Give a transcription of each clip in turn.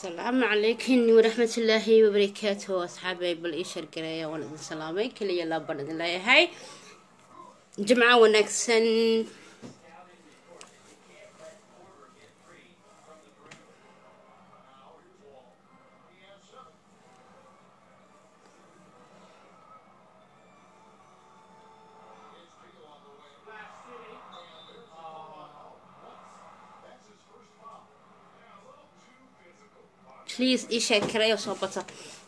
السلام عليكم ورحمة الله وبركاته أصحابي بالإيشر قراية ولد السلامي كل يلا بند الله هاي جمعة ونكسن بليز إيشر قراية وصوبتها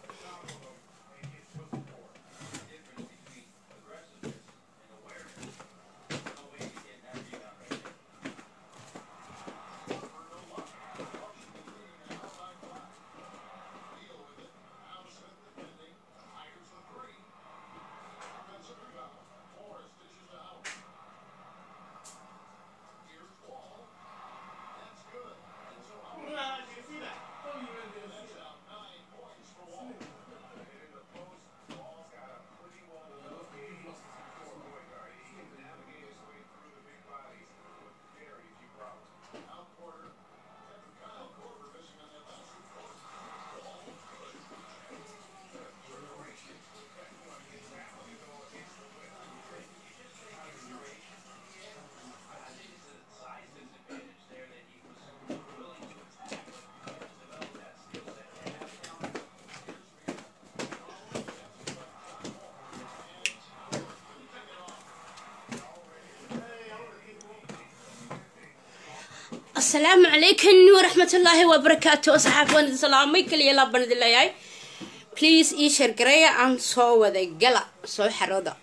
السلام عليكم ورحمة الله وبركاته أصحاب ولد السلامي كل يلا بند الله هاي بليز إيشر قراية عن صو ذا قلع صو حروضة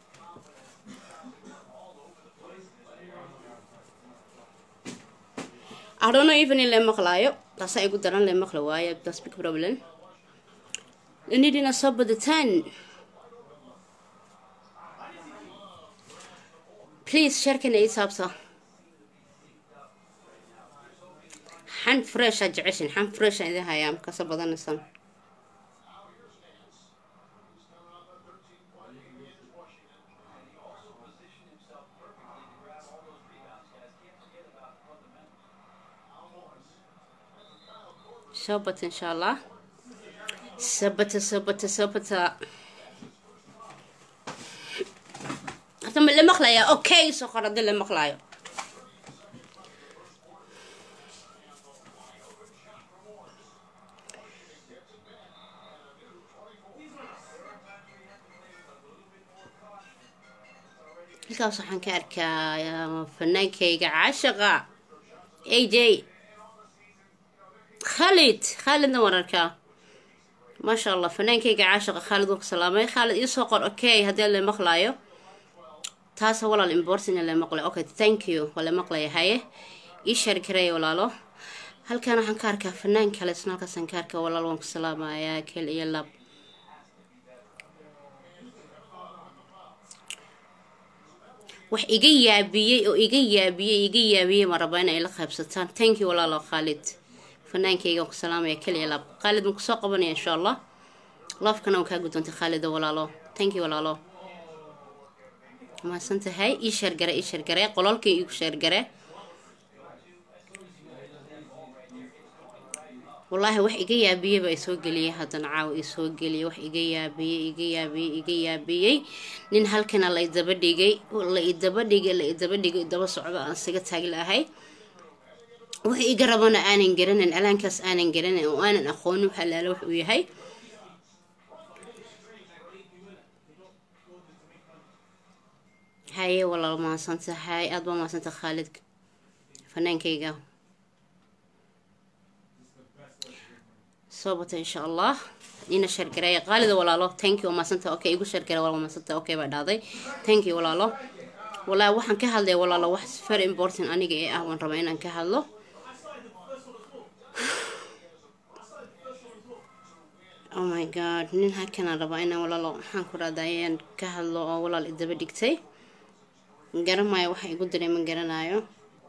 I don't know even in Lemaclayo. That's how I go down Lemaclayo. That's big problem. You need a sub of the 10. Please share can eat sabsa. Hand fresh adjacent, hand fresh in the hayam, Casabadan son. Sobat inshallah. Sabata. أتم اللي مخلايا أوكي سخرة دل اللي مخلايا الكاس حنكارك يا فنان كيك عاشقة اي جي خالد نورك ما شاء الله فنان كيك عاشقة خالد وسلامي خالد يسوقر اوكي هذا اللي مخلايو تاسا ولا الامبورسين اللي مقلي اوكي ثانك يو ولا مقلي هاي ايشر كري ولا له هل كان حنكارك فنان كلا سنالك سنكارك ولا لونك سلامة يا كل يلا wax iga yaabiyay ma raba inay la qaybsataan thank you walaalo Khalid fanaankayga ku salaamaya kaliya lab Khalid ma ku soo qabanaya insha Allah lafkana ka gudonta Khalid walaalo thank you walaalo ma santahay ii share gare qololkii igu share gare wallahi wax iga yaabiyay ba soo galiyay hadan caaw soo galiyay wax iga yaabiyay nin halkan la idaba dhigay daba socdo aan siga taagi lahay wax iga rabana aanan garanin alaankaas aanan garanin oo aanan aqoon halaalo wax uu yahay haye walaal ma santahay aad ba ma santahay Khalid fanaankayga صوبت إن شاء الله إنا شركة قالد ولا له thank you ما سنت أوكي يقول شركة ولا ما سنت أوكي بعد هذا thank you ولا له ولا واحد كهله ولا له واحد very important أنا جاي أهون ربعين أن كهله oh my god نين هكنا ربعين ولا له حنكر دايان كهله ولا الإذا بدك تي جرم ما واحد يقول دري من جرنايو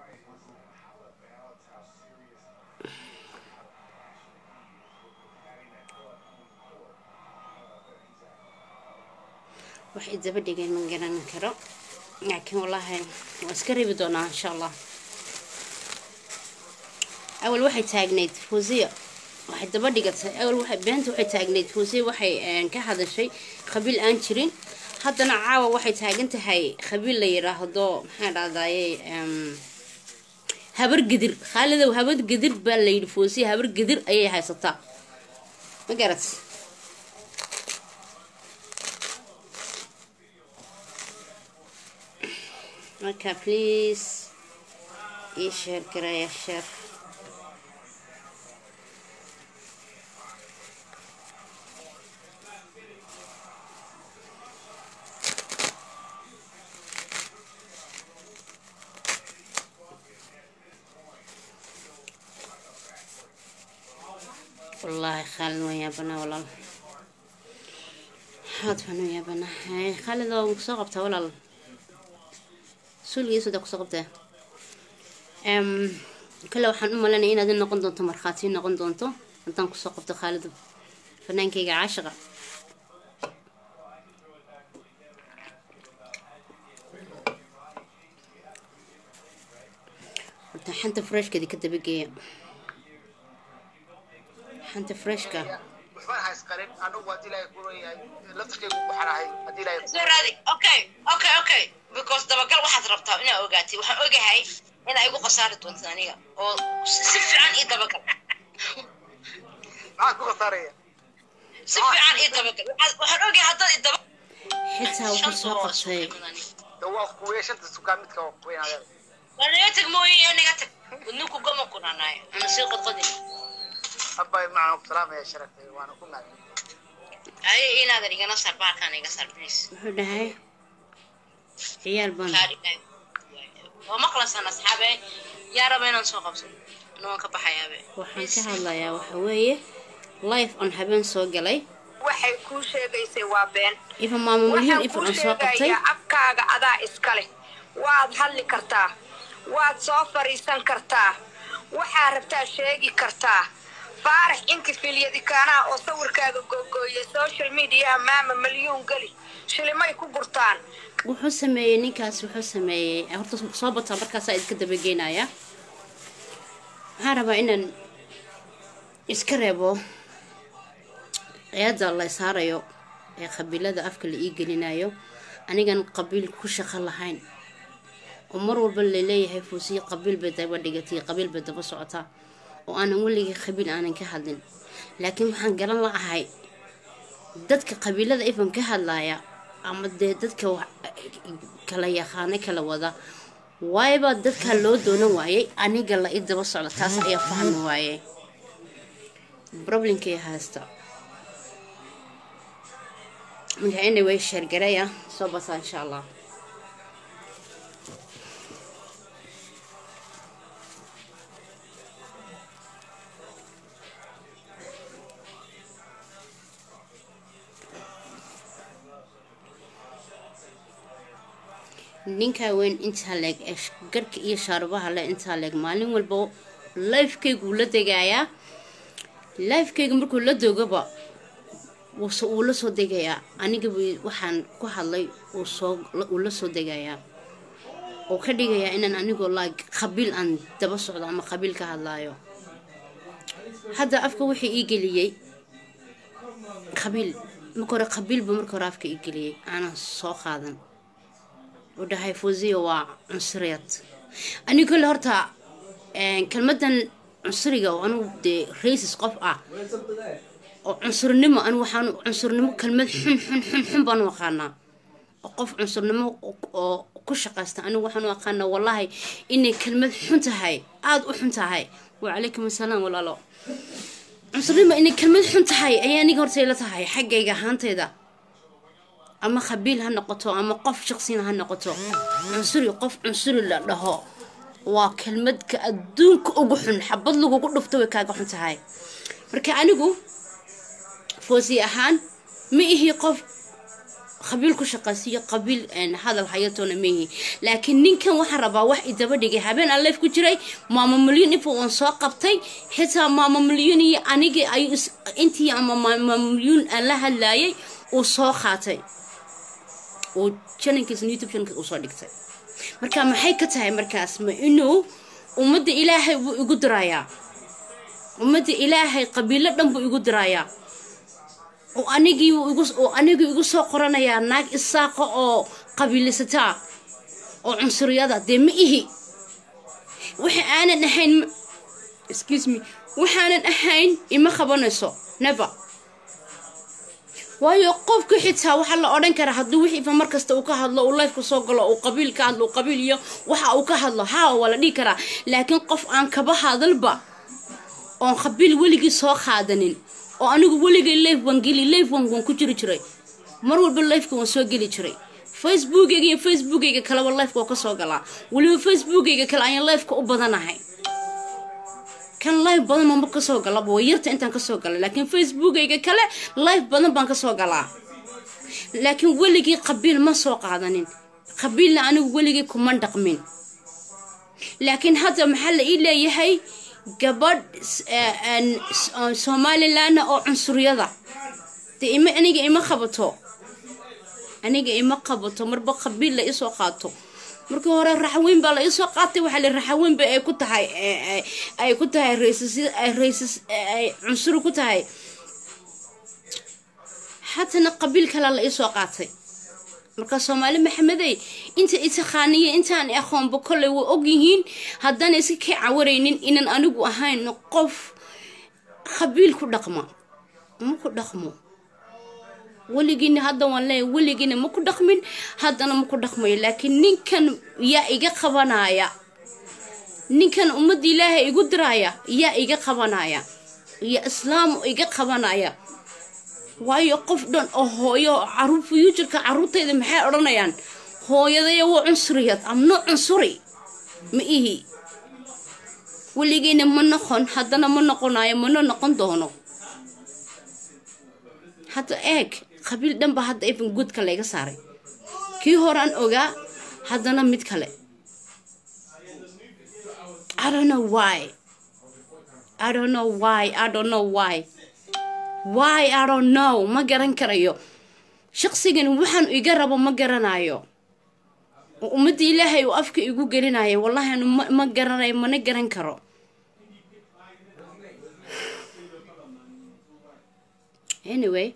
واحد زبدي جاي من جرنا كرو لكن والله واسكري بدونا إن شاء الله أول واحد تاجنيت فوزية waxay daba dhigatay awal waxay beenta waxay taagneyd Fawzi waxay ka hadashay qabiil aan jirin haddana caawa waxay taagan tahay qabiil la yiraahdo maxaa dhacdaayay habar gidir Khaalidow habar gidir baa la yiri Fawzi habar gidir ayay haysataa ma garat marka please share karaya share والله خالد ويا بنا والله حاط فنو يا بنا هاي خالد لو سقبته والله سولي سودا سقبته كله waxaan u maleenay inaad noqon doonto marxaatiin noqon doonto intaan ku soo qabto Khalid fanaankayga caashiqa inta xanta fresh kadi ka dabageeya xanta fresh ka waxbaan hays qarin anigu waa dilay ku leeyahay laftirkeygu waxaan ahay hadii ilaahay soo raadi okay because dabagal waxaad rabtaa inaad ogaatay waxaan ogahay ina igu qasaari doonto aniga oo si fiican ii dabagal maxaa ku qasaaraya si fiican ii dabagal waxaan ogahay haddaad ii dabagal xitaa wuxuu soo qabtay dawaa ku weeshanta sukaan midka weynaadeen wanaga tag mooyee naga tag wadnuku gama kunanaay ana sii qodqodin abay macaan salaam ya sharaf waana ku maad ay inaad igana sarbaarkan iga sarbis wuxuu dhahay ciyaal baan ومخلص أنا أصحابي يا رب أنا نسوق بس إنه كبح يا أبي waxaan ka hadlayaa waxa weeye live on habeen soo galay waxay ku sheegaysay waa been ifa maamulin ifa aan soo qabtay abkaaga adaa iskale waad hadli kartaa waad soo fariisan kartaa waxaa rabtaa sheegi kartaa faarax inta filyadi kaana oo sawirkaaga googooyay social media maama milyan gali shilimay ku gurtaan wuxuu sameeyay ninkaas wuxuu sameeyay horta soo bataa markaas ay iska dabageynaya waxaan rabaa inaan iska reebo ayada la saarayo ee qabiilada afka la ii gelinayo anigan qabiil ku shaqo lahayn oo mar walba la leeyahay Fawzi qabiil bay daba dhigatay qabiil bay daba socotaa oo aanan weligii qabiil aanan ka hadlin laakiin waxaan garan lahaay dadka qabiilada ifan ka hadlaya ama dadka kala yaqaan kala wada wayba dadka loo doonan waayay aniga la ii daba socdo taas ayaa fahmi waayay problemkay haysta marka anyway share garaya soo basa insha Allah ninka weyn inta leeg garka iyo shaarbaha la inta leeg maalin walba live-kaygu la degayaa live-kaygu markuu la dogaba uu la soo degayaa aniga waxaan ku hadlay uu la soo degayaa oo ka dhigayaa inaan anigoo like qabiil aan daba socdo ama qabiil ka hadlaayo hadda afka wixii ii geliyay qabiil marka hore qabiilba marka hore afka ii geliyay aanan soo qaadan ودهاي فوزي وعنصريات أنا كل هرتا كلمة عنصرية وأنا دي رئيس قفقة عنصر نمو أنا وحنا عنصر نمو كلمة حن بنوقعنا وقف عنصر نمو كش قاسته أنا وحنا وقعنا والله إني كلمة حنتهاي عاد وحنتهاي وعليكم السلام ولا لا عنصر نمو إني كلمة حنتهاي أياني قرتي لتهاي حقيقة هانتي ذا أما خبيل هالنقطة أما قف شخصين هالنقطة عنصري قف عنصري لها وكلمة كأدونك أجحن حبض له كل فتوى كأجحن تهاي مركا أنيقو فوزي أهان مئه قف خبيل كشقاسية قبيل أن هذا الحياة نميه لكن نين كان وحربا واحد دبدي هبين الله في كجري ماما مليون يفو انساقبتي حتى ماما مليوني أنيجي أي أنتي يا ماما مليون الله هلاي وصاخاتي وشانكيس يوتيوب شانك وصادقتي مركا ما حي كتاي مركاس ما إنه ومد إلهي وقدرايا ummadda ilaahay qabiilo dhan buu igu dirayaa oo anigii igu soo qoranayaa naag isaaqa oo qabiilisataa oo cunsuriyada dee ma ihi waxa aanan ahayn excuse me waxaanan ahayn ima qabanayso never waayo qofka xitaa waxa la odhan karaa hadduu wixii fa markasta uu ka hadlo uu life ka soo galo uu qabiil ka hadlo qabiil iyo waxa uu ka hadlo haa waa la dhihi karaa laakiin qof aan kaba hadalba oon qabiil weligii soo qaadanin oo anigu weligii life waan ku jiri jiray mar walba life waan soo geli jiray facebookayga kaleba life ka soo galaa waliba facebookayga kale ayaan life ka u badanahay kan live badan ma ka soo galaa way yarta intaan ka soo galay laakiin facebookayga kale live badan baan ka soo galaa laakiin weligii qabiil ma soo qaadanin qabiilna anigu weligii kuma dhaqmin laakiin hadda maxaa la ii leeyahay gabadh Somaliland oo cunsuriyada aniga ima qabato marba qabiil la isoo qaato markii hore raxweyn baa la isoo qaatay waxa la raxweyn ba ay ku tahay racist cunsur ku tahay hatana qabiil kale la isoo qaatay marka Soomaali Maxamedey inta itaqaaniye intaan aqoonba kulay way og yihiin haddana iska ka cawareynin inaan anigu ahayn qof qabiil ku dhaqmo weligiina hadda waan leeyahay weligiina ma ku dhaqmin haddana ma ku dhaqmayo laakiin ninkan yaa iga qabanaya ninkan ummadda ilaahay igu diraya yaa iga qabanaya ya islaam iga qabanaya waayo qof dhan oo hooyo caruur future-ka caruurtayda maxay odhanayaan hooyadaya waa cunsuriyad amno cunsuri ma ihi weligiina ma noqon haddana ma noqonayo mana noqon doono hadda eeg qabiil dhan ba hadda even goodka laga saaray kii horaan ogaa haddana mid kale I don't know why I don't know ma garan karayo shaqsigan waxaan iga rabo ma garanayo ummadda ilaahay uu afka igu gelinayo wallahi ma garanayo mana garan karo anyway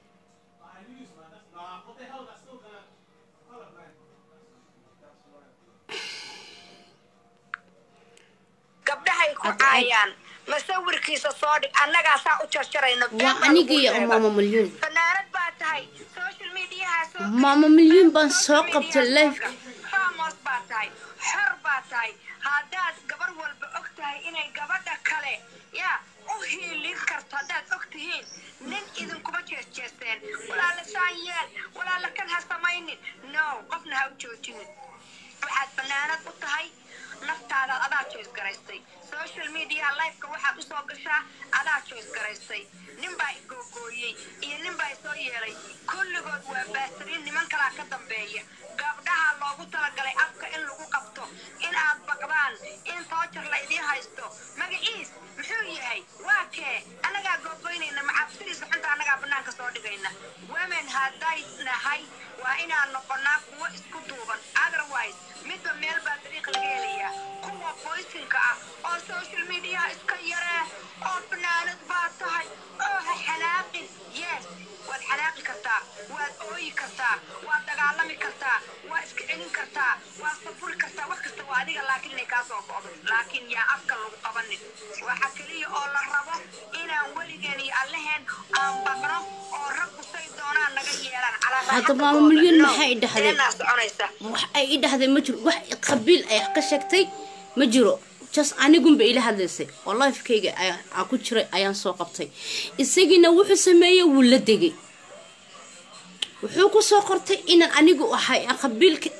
gabdhahay ku caayaan masawirkiisa soo dhig annaga saa u jarjarayna waa aniga iyo Mama Milyuun fanaanad baa tahay social media Mama Milyuun baan soo qabtay live famous baa tahay xor baa tahay haddaad gabar walba og tahay inay gabadha kale yaa u hiilin karto haddaad og tihiin nin idinkuma jeesjeesteen walaala saan yeel walaala kan ha samaynin no qofna ha u joojinin waxaad fanaanad u tahay naftaada adaa choice garaystay social media live-ka waxaad u soo gashaa adaa choice garaystay nin baa igogooyey iyo nin baa soo yeelay kulligood waa baasiriin niman kalaa ka dambeeya gabdhaha loogu talagalay afka in lagu qabto in aad baqdaan in toojar la idiin haysto magaciis muxuu yahay waa kee annagaa googoynayna macabsiriisa xunta annagaa bannaanka soo dhigayna women hadday nahay waa inaan noqonnaa kuwo isku duuban otherwise midba meel baa dariiq laga helayaa kuwa boysinka ah oo social media iska yaree oo fanaanad baa tahay oo ha xanaaqin yes waad xanaaqi kartaa waad ooyi kartaa waad dagaalami kartaa waad iska celin kartaa waad safuri kartaa wax kasta waa adiga laakiin inay kaa soo go'do laakiin yaa afka lagu qabanin waxa keliya oo la rabo inaan weligeen iyo allaheen aan baqno oo raggu say doonaan naga yeelaan hadda Mama Milyuun maxay dhahdeen wax ay dhahdeen ma jiro wax qabiil ay ka sheegtay ma jiro just anigunba ila hadlaysay oo live-kayga aan ku jiray ayaan soo qabtay isagina wuxuu sameeyay wuu la degay wuxuu ku soo qortay inaan anigu ahay qabiilka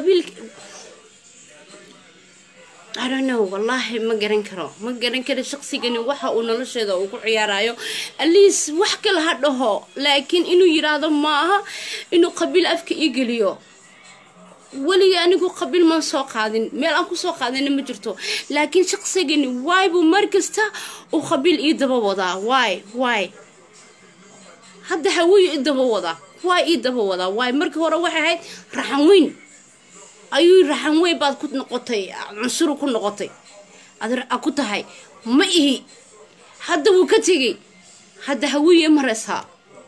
I don't know wallahi ma garan karo shaqsigani waxa uu nolosheeda uu ku ciyaarayo at least wax kale ha dhaho laakiin inuu yiraahdo maaha inuu qabiil afka ii geliyo weliga anigu qabiil ma soo qaadin meel aan ku soo qaadin ma jirto laakiin shaqsigani way buu markasta uu qabiil ii daba wadaa why hadda hawiyo ii daba wadaa way markii hore waxay ahayd raxan ayuu raxan weyn baad ku noqotay cunsur ku noqotay adar ku tahay ma ihi hadda wuu ka tegey hadda hawiye maraysaa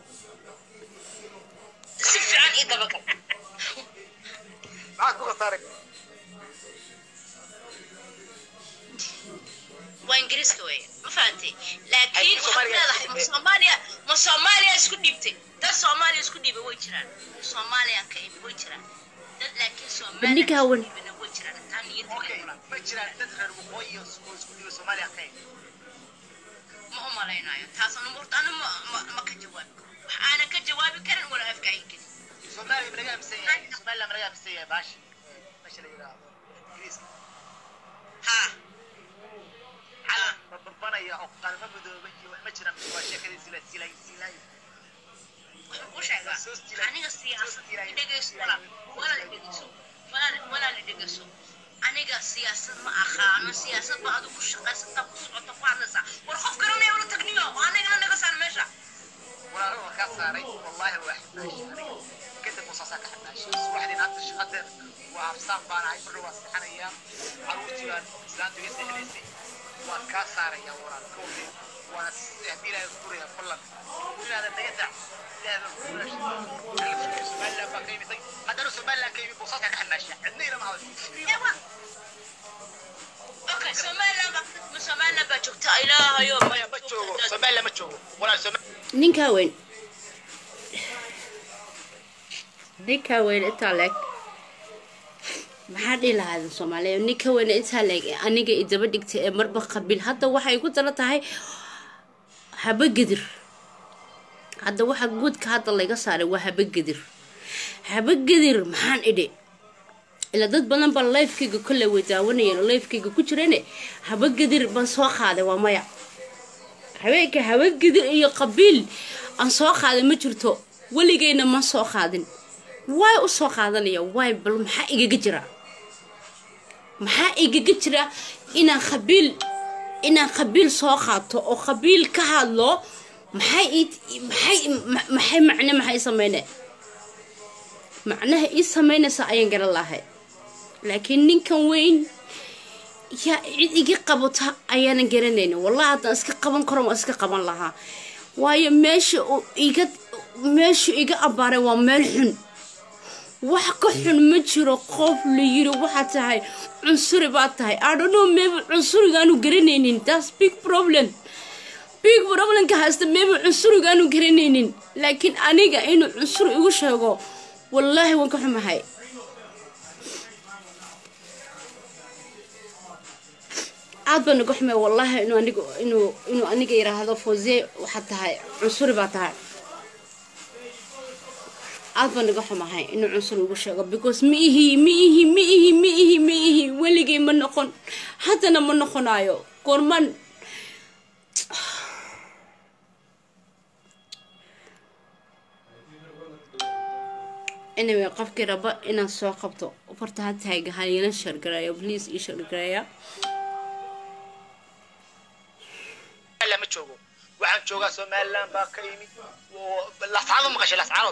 si fiican ii dabagal maxaad ku khasaaray waa ingiriiska weeye ma fahantay laakiin waxaad leedahay ma soomaaliya isku dhiibtay dad soomaaliya isku dhiibay way jiraan soomaaliya ka imi way jiraan dad laakiin Bandhiga hawan. soomaaliya way jiraan taa niyadda okay ma jiraan dad reer waqooyi oo isku dhiibay Soomaaliya ka yimid ma u malaynayo taasna murtana ma ka jawaab waxaana ka jawaabi karin wala afka ingiriis Soomaaliya ma laga aaminsan yahay Soomaaliya ma laga aaminsan yahay baashi meesha la yiraahdo ingiriiska ha calan babbanaya oo qalmo madooba iyo wax ma jiraan waa sheekadiisa la silay waxaan ku sheegaa aniga siyaasad dhegeyso wala dhegeyso aniga siyaasad ma aqaano siyaasad ba adigu shaqaysata ku socoto ku hadlaysa war qof garanaya wala tagniyo anigana naga saar meesha walaahi ka saaray wallahi waa xibaashi كده مصاصة كحناش واحد ينعطي الشغل وعرسان بانا هاي مرة واسحنيا عروتي وان سلام تجي سحليسي وكاسار يا ورا كوفي وانا يهدي لها يذكرها كلها من هذا النجدع هذا سؤال لا بقيمي طيب هذا سؤال لا كيمي مصاصة كحناش عندنا ما هو اوكي سؤال لا بجوكت إله يوم ما بتشوفه سؤال لا ما تشوفه ولا سؤال ninkaa weyn ninkaa weyn intaa leeg maxaa dhihi lahaadin soomaaliya ninka weyn intaa leeg aniga idaba dhigtay ee marba qabiil hadda waxay ku dala tahay habagedir hadda waxa guudka hadda laga saaray waa habagedir maxaan idhi ilaa dad badan baa lifekayga kolley way daawanayeen oo lifekayga ku jirane habagedir baan soo qaaday waa maya haweenka habagedir iyo qabiil aan soo qaaday ma jirto weligeyna ma soo qaadin waay u soo qaadanaya waay bal maxaa igaga jira inaan qabiil soo qaato oo qabiil ka hadlo maxay macnaha ii sameynaysa ayaan garan lahay laakiin ninkan weyn yaa cid iga qabata ayaanan garanaynin wallahi haddaan iska qaban karo waan iska qaban lahaa waayo meeshu iga abbaaray waa meel xun wax ka xun ma jiro qof la yiri waxaa tahay cunsuri baa tahay adhono maybe cunsurigaanu garanaynin that's big problemka haysta maybe cunsurigaanu garanaynin laakiin aniga inuu cunsur igu sheego wallaahi waan ka xumahay aad baan uga xumay wallaahi inuu aniga yiraahdo Fawziya waxaa tahay cunsuri baa tahay aad baan uga xumahay inuu cunsur ugu sheego because ma ihi weligay ma noqon haddana ma noqonayo goorman anyway qofkii raba inaan soo qabto farta ha tahay halina shargareeyo please ii shargareeya لا ما تشوفه waxaan joogaa Soomaaliland baa ka yimid la saaro maqashay la saaro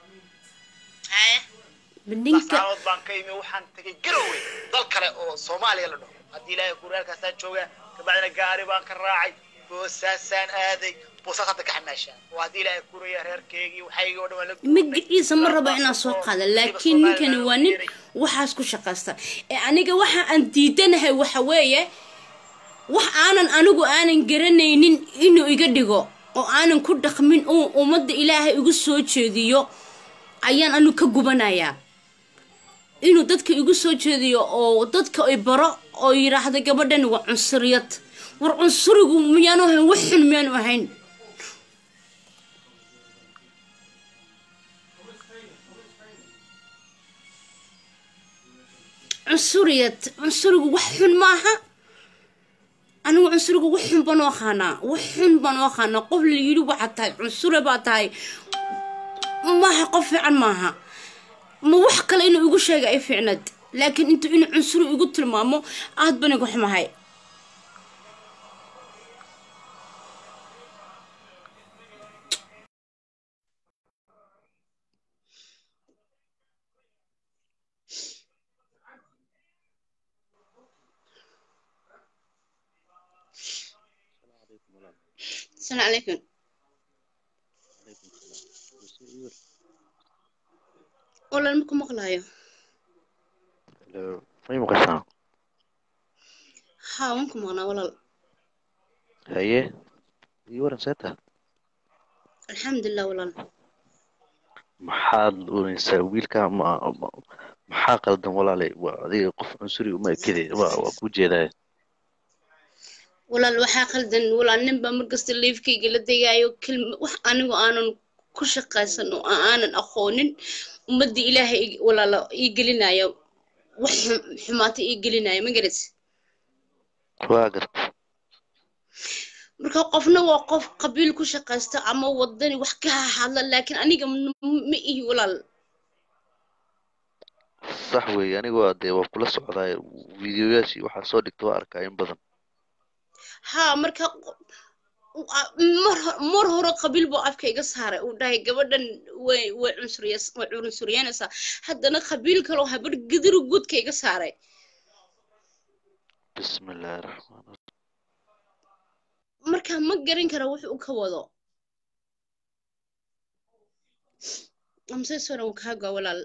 ninka baan ka yimid waxaan tagay garowe dal kale oo Soomaaliya la dhaho hadii ilaahay ku reerkaasaan joogaa kabacdina gaari baan ka raacay boosaasan aaday boosaasan ka xamaashaa hadii ilaahay ku reerkeygii waxayga oo dhan magaciisa ma rabo inaan soo qaado laakiin ninkani waa nin waxaas ku shaqaysta ee aniga waxa aan diidanahay waxa weeye wax aanan garanaynin inuu iga dhigo oo aanan ku dhaqmin oo ummadda ilaahay igu soo jeediyo ayaan anu ka gubanayaa inuu dadka igu soo jeediyo oo dadka ay baro oo yiraahdo gabadhan waa cunsuriyad war cunsurigu miyaanu ahayn wax xun miyaanu ahayn cunsurigu wax xun maaha anigu cunsurigu wax xun baan u aqaanaa qof la yidhi waxaad tahay cunsure baa tahay maaha qof fiican maaha ma wax kale inuu igu sheega ay fiicnad laakiin inuu cunsuri igu tilmaamo aad baan igu xumahay السلام عليكم. والله المكم مقلايو. ما يمقشنا ها وانكم مقنا والله. هي يورن ساعتها الحمد لله والله. maxaad oranaysaa wiilka maxaa qaldan walaalay waa adiga qof cunsuri uma ekide waa ku jeedaa والله waxaa qaldan walaa ninba markasta leefkayga la degayo kelma wax anigu aanan ku shaqaysan oo aanan aqoonin ummadda ilaahay walaalo ii gelinayo wax xumaata ii gelinayo ma garat waa garta marka qofna waa qof qabiil ku shaqaysta ama wadani wax ka hadla laakiin aniga ma ihi walaal sax weeye anigu waa dee waa kula socdaa fiidiyoyaashii waxaa soo dhigta waa arkaa in badan ها marka mar hore qabiil buu afkayga saaray uu dhahay gabadhan way cunsuriyeenaysaa haddana qabiil kaloo habar gidiri guudkayga saaray bismillaahi raxmaan marka ma garan kara wuxuu ka wado amse soo kaaga walaal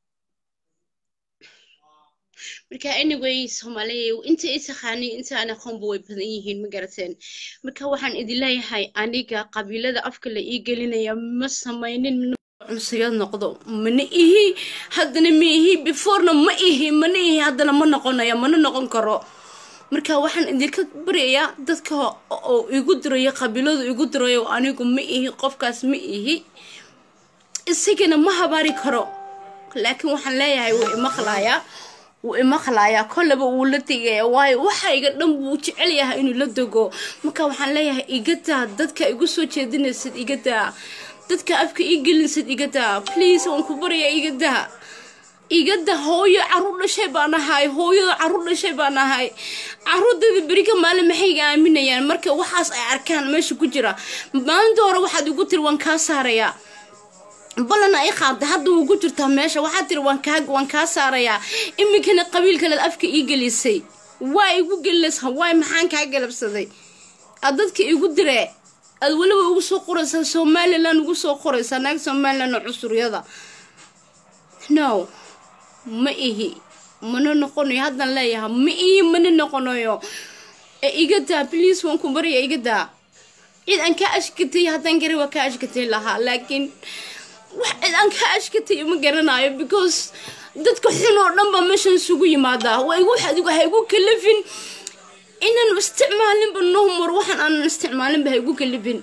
marka anyway Soomaaliya inta ay taqaani inta aan aqoonba way badan yihiin ma garateen marka waxaan idin leeyahay aniga qabiilada afka la ii gelinaya ma samaynin cunsuriyad noqdo mana ihi haddana ma ihi beforena ma ihi mana ihi haddana ma noqonayo mana noqon karo marka waxaan idinka barayaa dadka oo igu dirayo qabiiladu igu dirayo anigu ma ihi qofkaas ma ihi isagana ma habaari karo laakiin waxaan leeyahay way maqlaaya وإمخلايا كل بقول لتيجي واي وحاجة دم وتعليها إنه لدقو مكا وحن ليها إيجتا دتك إيجوسو تشدين سد إيجتا دتك أفك إيجل سد إيجتا بليز ونكبر يا إيجتا إيجتا هوي عروض شيبانا هاي هوي عروض شيبانا هاي عروض بريكا مال محيجا مني يعني مركا وحاس أركان ماشي كجرا ما ندور واحد يقول وان كاساريا بلنا أي خاطر هذا وجود ترتمش وحتى وان كاساريا إمي كان قبيل كلا الأفك إيجليسي واي يقولس هواي محن كعجل بصدي أضدك يقول دري الولو يقول قرص سومالي لا نقول قرص أنا سومالي لا نعصر يلا no ما إيه من نقول هذا لا يها ما إيه من نقول يو إيجدا بليز وانكم بري إيجدا إذا أنك أشكتي هذا نجري وكأشكتي لها لكن واحد أنك أشكتي ما قرنايو because dadka xunoo dhanba meeshan isugu yimaada way igu kalifin inaan isticmaalin bannoomar waxaan aan isticmaalin baa igu kalifin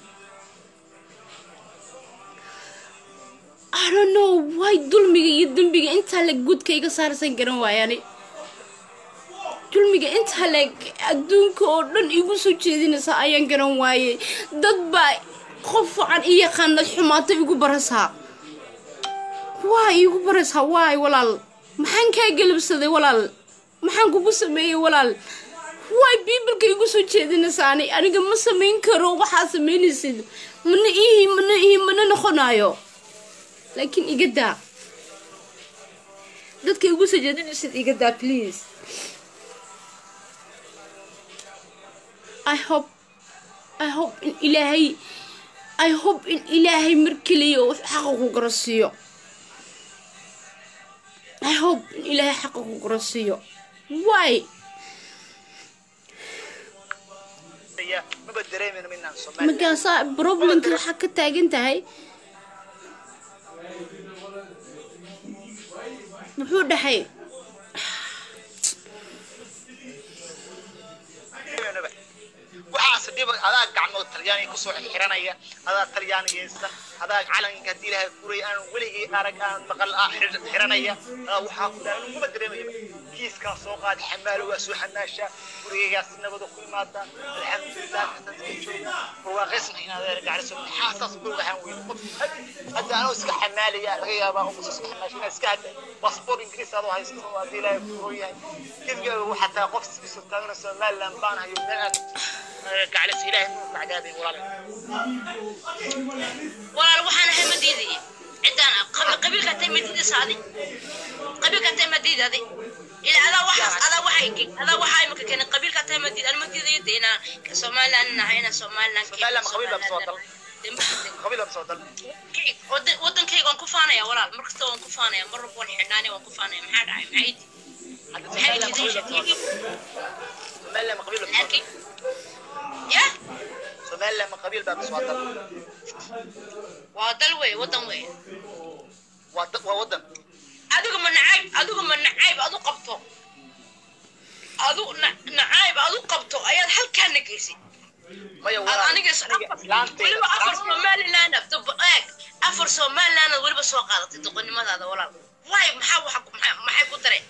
I don't know why dulmiga iyo dambiga inta la gudkayga saarsan garan waayani dulmiga inta la adduunka oo dhan igu soo jeedinaysa ayaan garan waayay dad baa qof aan i yaqaan xumaata igu barasaa waa igu barasaa waay walaal maxaan kaa galabsaday walaal maxaan kugu sameeyay walaal waay biibalka igu soo jeedinaysaa aniga ma samayn karo waxaa samaynaysid mana noqonayo laakiin iga daa dadka igu soo jeedinaysid iga daa please I hope in ilaahay markaliyo xaq ku garasiyo I hope in ilaahay xaq ku garasiyo why magaasa problemka waxa ka taagan tahay muxuu dhahay waxaas dhib adaa gacmo talyaani ku soo xiranaya adaa talyaaniyeysan adaa calanka dilaha furay aan weligii arag aan maqal xiranaya waxa ku dhaan ugu dareemay kiiska soo qaad xamaal waa soo xamaasha gurigaas nabad ku imaada alxamdulillah waa qisna in adeer gacayso xaasas ku waxaan weyn hadda aan iska xamaaliya laga yaabaa oo iska xamaashina iska hadda passport ingiriis aad haysto waa dilaha furay kiiska waxa qof isku taagna Soomaaliland baan hayo meel قاعد سيله بعدين ولا وحنا هي مديدي عندنا قبيل كتير مديدي صادي قبيل كتير مديدي هذه إلا هذا وحاي مكان قبيل كتير مديد المديد يدينا كسومالنا هنا سومالنا سومالنا قبيل بصوتل قبيل بصوتل ودن كي وان كفانا يا ولا مركز وان كفانا يا مرة بون حناني وان كفانا محد عاي معيد سومالنا قبيل بصوتل يا سومالنا قبيل بصوتل وادلوي ودن ودن أدوك من نعيب أدو قبطو أدو نعيب أدو قبطو أياد هل كان نقيسي أنا قيس ولو أفر سومالي لانا أفر سومالي لانا ولو سوقاتي تقولني ماذا هذا ولا واي محاي كتري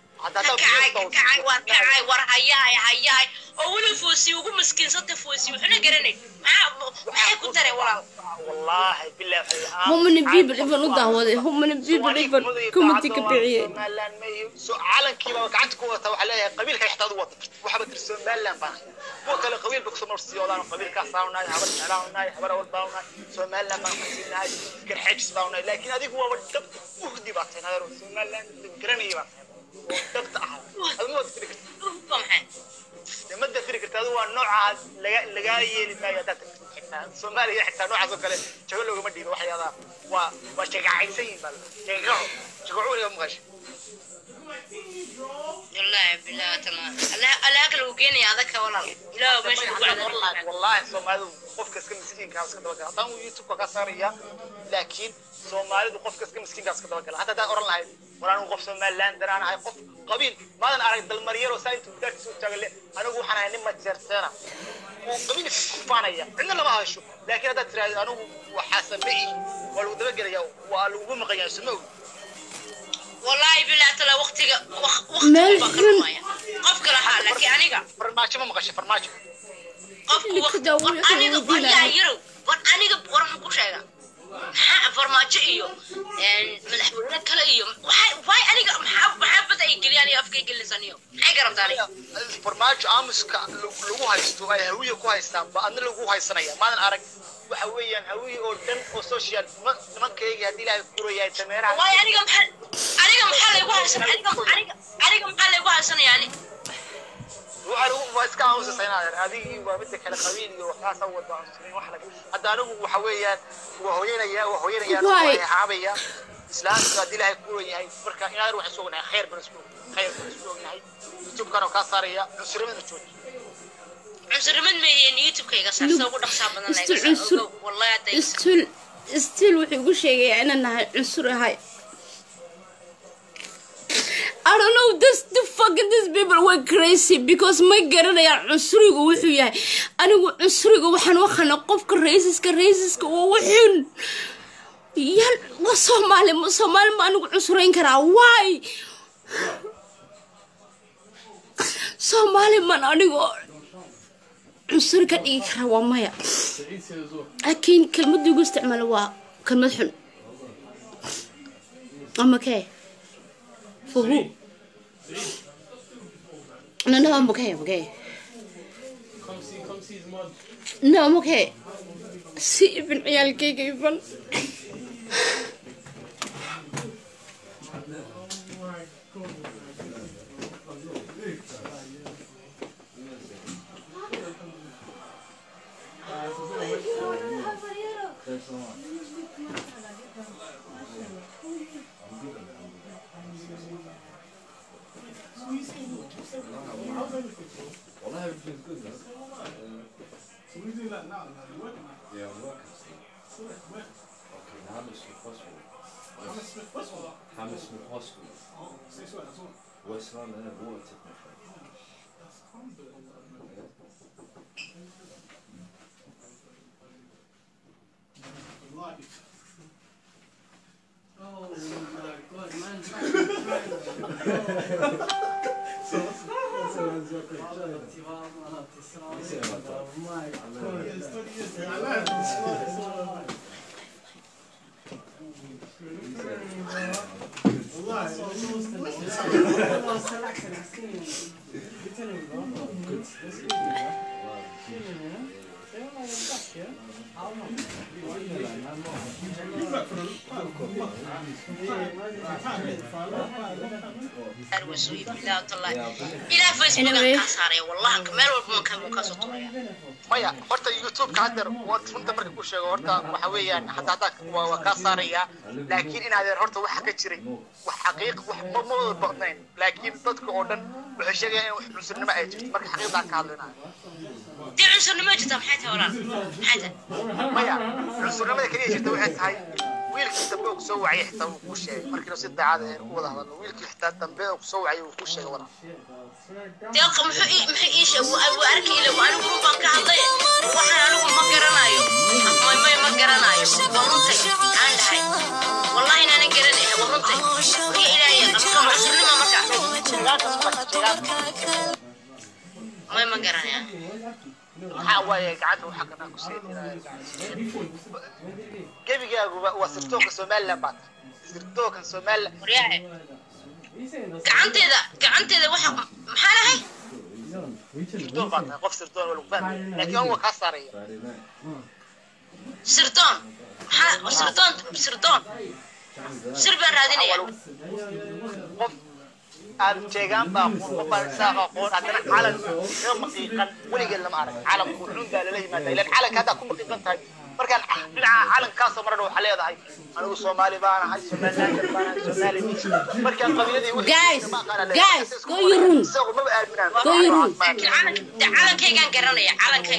كعاي ورهاياي أولو فوسي وقو مسكين صوت فوسي وحنا قرني محاي كتري ولا والله بالله هم من البيبل إيفن ودعوة هم من البيبل إيفن كم تكبريه مالان مي على كيما قعدت قوة وعليها قبيل كي يحتاج وقت وحبت رسول مالان بان هو كل قبيل بكسر السيولان قبيل كاساونا حبر شعراونا حبر أول باونا سو مالان ما قصينا كل حبس باونا لكن هذيك هو ودب وخدي باتين هذا رسول مالان قرني باتين ودب أحد هذا مو تفكر مدة فكرة هذا هو النوع اللي جاي ما يدات سومالي حتى نوع زوجله شغله مدي واحد هذا وشجاعين بل شجعوا لهم غش والله بالله تمام لا أكل وجيني هذاك ولا لا مش والله سومالي قف كسك مسكين كاس كده بقى طبعا يوتيوب كاساريا لكن سومالي قف كسك مسكين كاس كده بقى حتى ده أورن هاي ولا نقف سومالي لاند أنا هاي قف قبيل ما أنا أريد المرير وسايت ودك سوق شغله أنا أقول حنا نما تجرسنا قبيل كفانية عندنا ما هاشو لكن هذا ترى أنا وحسن بي ولو ده بقى يا ولو ما قياس سمو والله بالله تلا وقت بكر مايا قف كلها لكن أنا فرماش ما مقاش فرماش قف أنا قبل يا يرو أنا ورم كوشة فرماش إيو ملحونا كلا إيو واي أنا محبة أي كلياني أفكي كل سنيو حاجة رمضاني فرماش أمس لو هايستو أي هوية كويسة بأن لو هايستنايا ما أنا أرك وحويا هوية أوردن أو سوشيال ما كيجي هدي له كوريا تمرة واي أنا محل يقول سنة أنا محل يقول سنة يعني وعلو واسكاوس سنة هذه وبدك على قبيل وحنا سوت عنصرين وحنا حتى أنا وحويا وهوينا حابيا إسلام هدي له كوريا هاي بركة إن أروح أسوقنا خير بنسوقنا هاي يوتيوب كانوا كاساريا عنصرين نشوف عنصر من مهني يوتيوب كي قصر سووا دخسابنا لا والله استيل وحيقول شيء يعني أنها عنصر هاي I don't know these people were crazy because my girl يا عنصرية وحياه أنا عنصرية وحنا قفك رئيسك ووحين يا وصومالي ما أنا عنصرين كرا واي صومالي ما أنا عنصر كان يكره ومايا لكن كلمة يقول استعملوها كلمة حلو أما كي فهو أنا أم okay no I'm okay سي ابن عيال كي كيفن Well, everything's good, man. So we do that now. You're working now. Yeah, I'm working still. Where? Okay, now Hammersmith Hospital. Hammersmith Hospital? Hammersmith Hospital. Oh, since when? That's what? West London, water technician. That's humble. Life. Oh my God, man. Good. أروسوي بالله والله إلى فيسبوك كاسارية والله كمال والبون كاسو طويا maya horta youtube ka hadar waad runta marka ku sheego horta waxa weeyaan hadaa waa ka saaraya laakiin in adeer horta waxa ka jiray wax xaqiiq wax ma badnayn laakiin dadka oo dhan waxay sheegayaan in wax cunsurinimo ay jirto marka xaqiiqda ka hadlaynayo دي cunsurinimo jirta maxay tahay walaal maxay tahay maya cunsurinimada kaliya jirta waxay tahay wiilkii dambe uu soo wacay xitaa uu ku sheegay markii si daacad ah u wada hadlo wiilkii xitaa dambe uu soo wacay uu ku sheegay walaal deeq maxay iisha waa arkay ila waa anigu baan ka hadlay waxaan anigu ma garanayo ma garanayo waruntay aan dhahay wallahi inaan garanay waruntay iyo ilaahay qabka cunsurinimo marka ma garanayo waxa waaye gacanta waxa kana ku seedinaa gebigaagu waa sirtoonka Soomaaliland baad sirtoonka Soomaaliland gacanteeda waxa maxaa lahay sirtoon baad qof sirtoon wala fahmi laakiin huwa ka saaraya sirtoon sirban raadinaya qof aan jeegaan baa qofan saaqa qoon hadana calan iyo maqiiqan waligeed lama arag calanku xunda la leeyahay ilaa calanka hada ku maqiiqan tahay markaan dhinaca calankaas marna waxa leedahay anigu Soomaali baan ahay Soomaaliland baan Soomaali markaan qabiladii guys go yurun calankaygan garanaya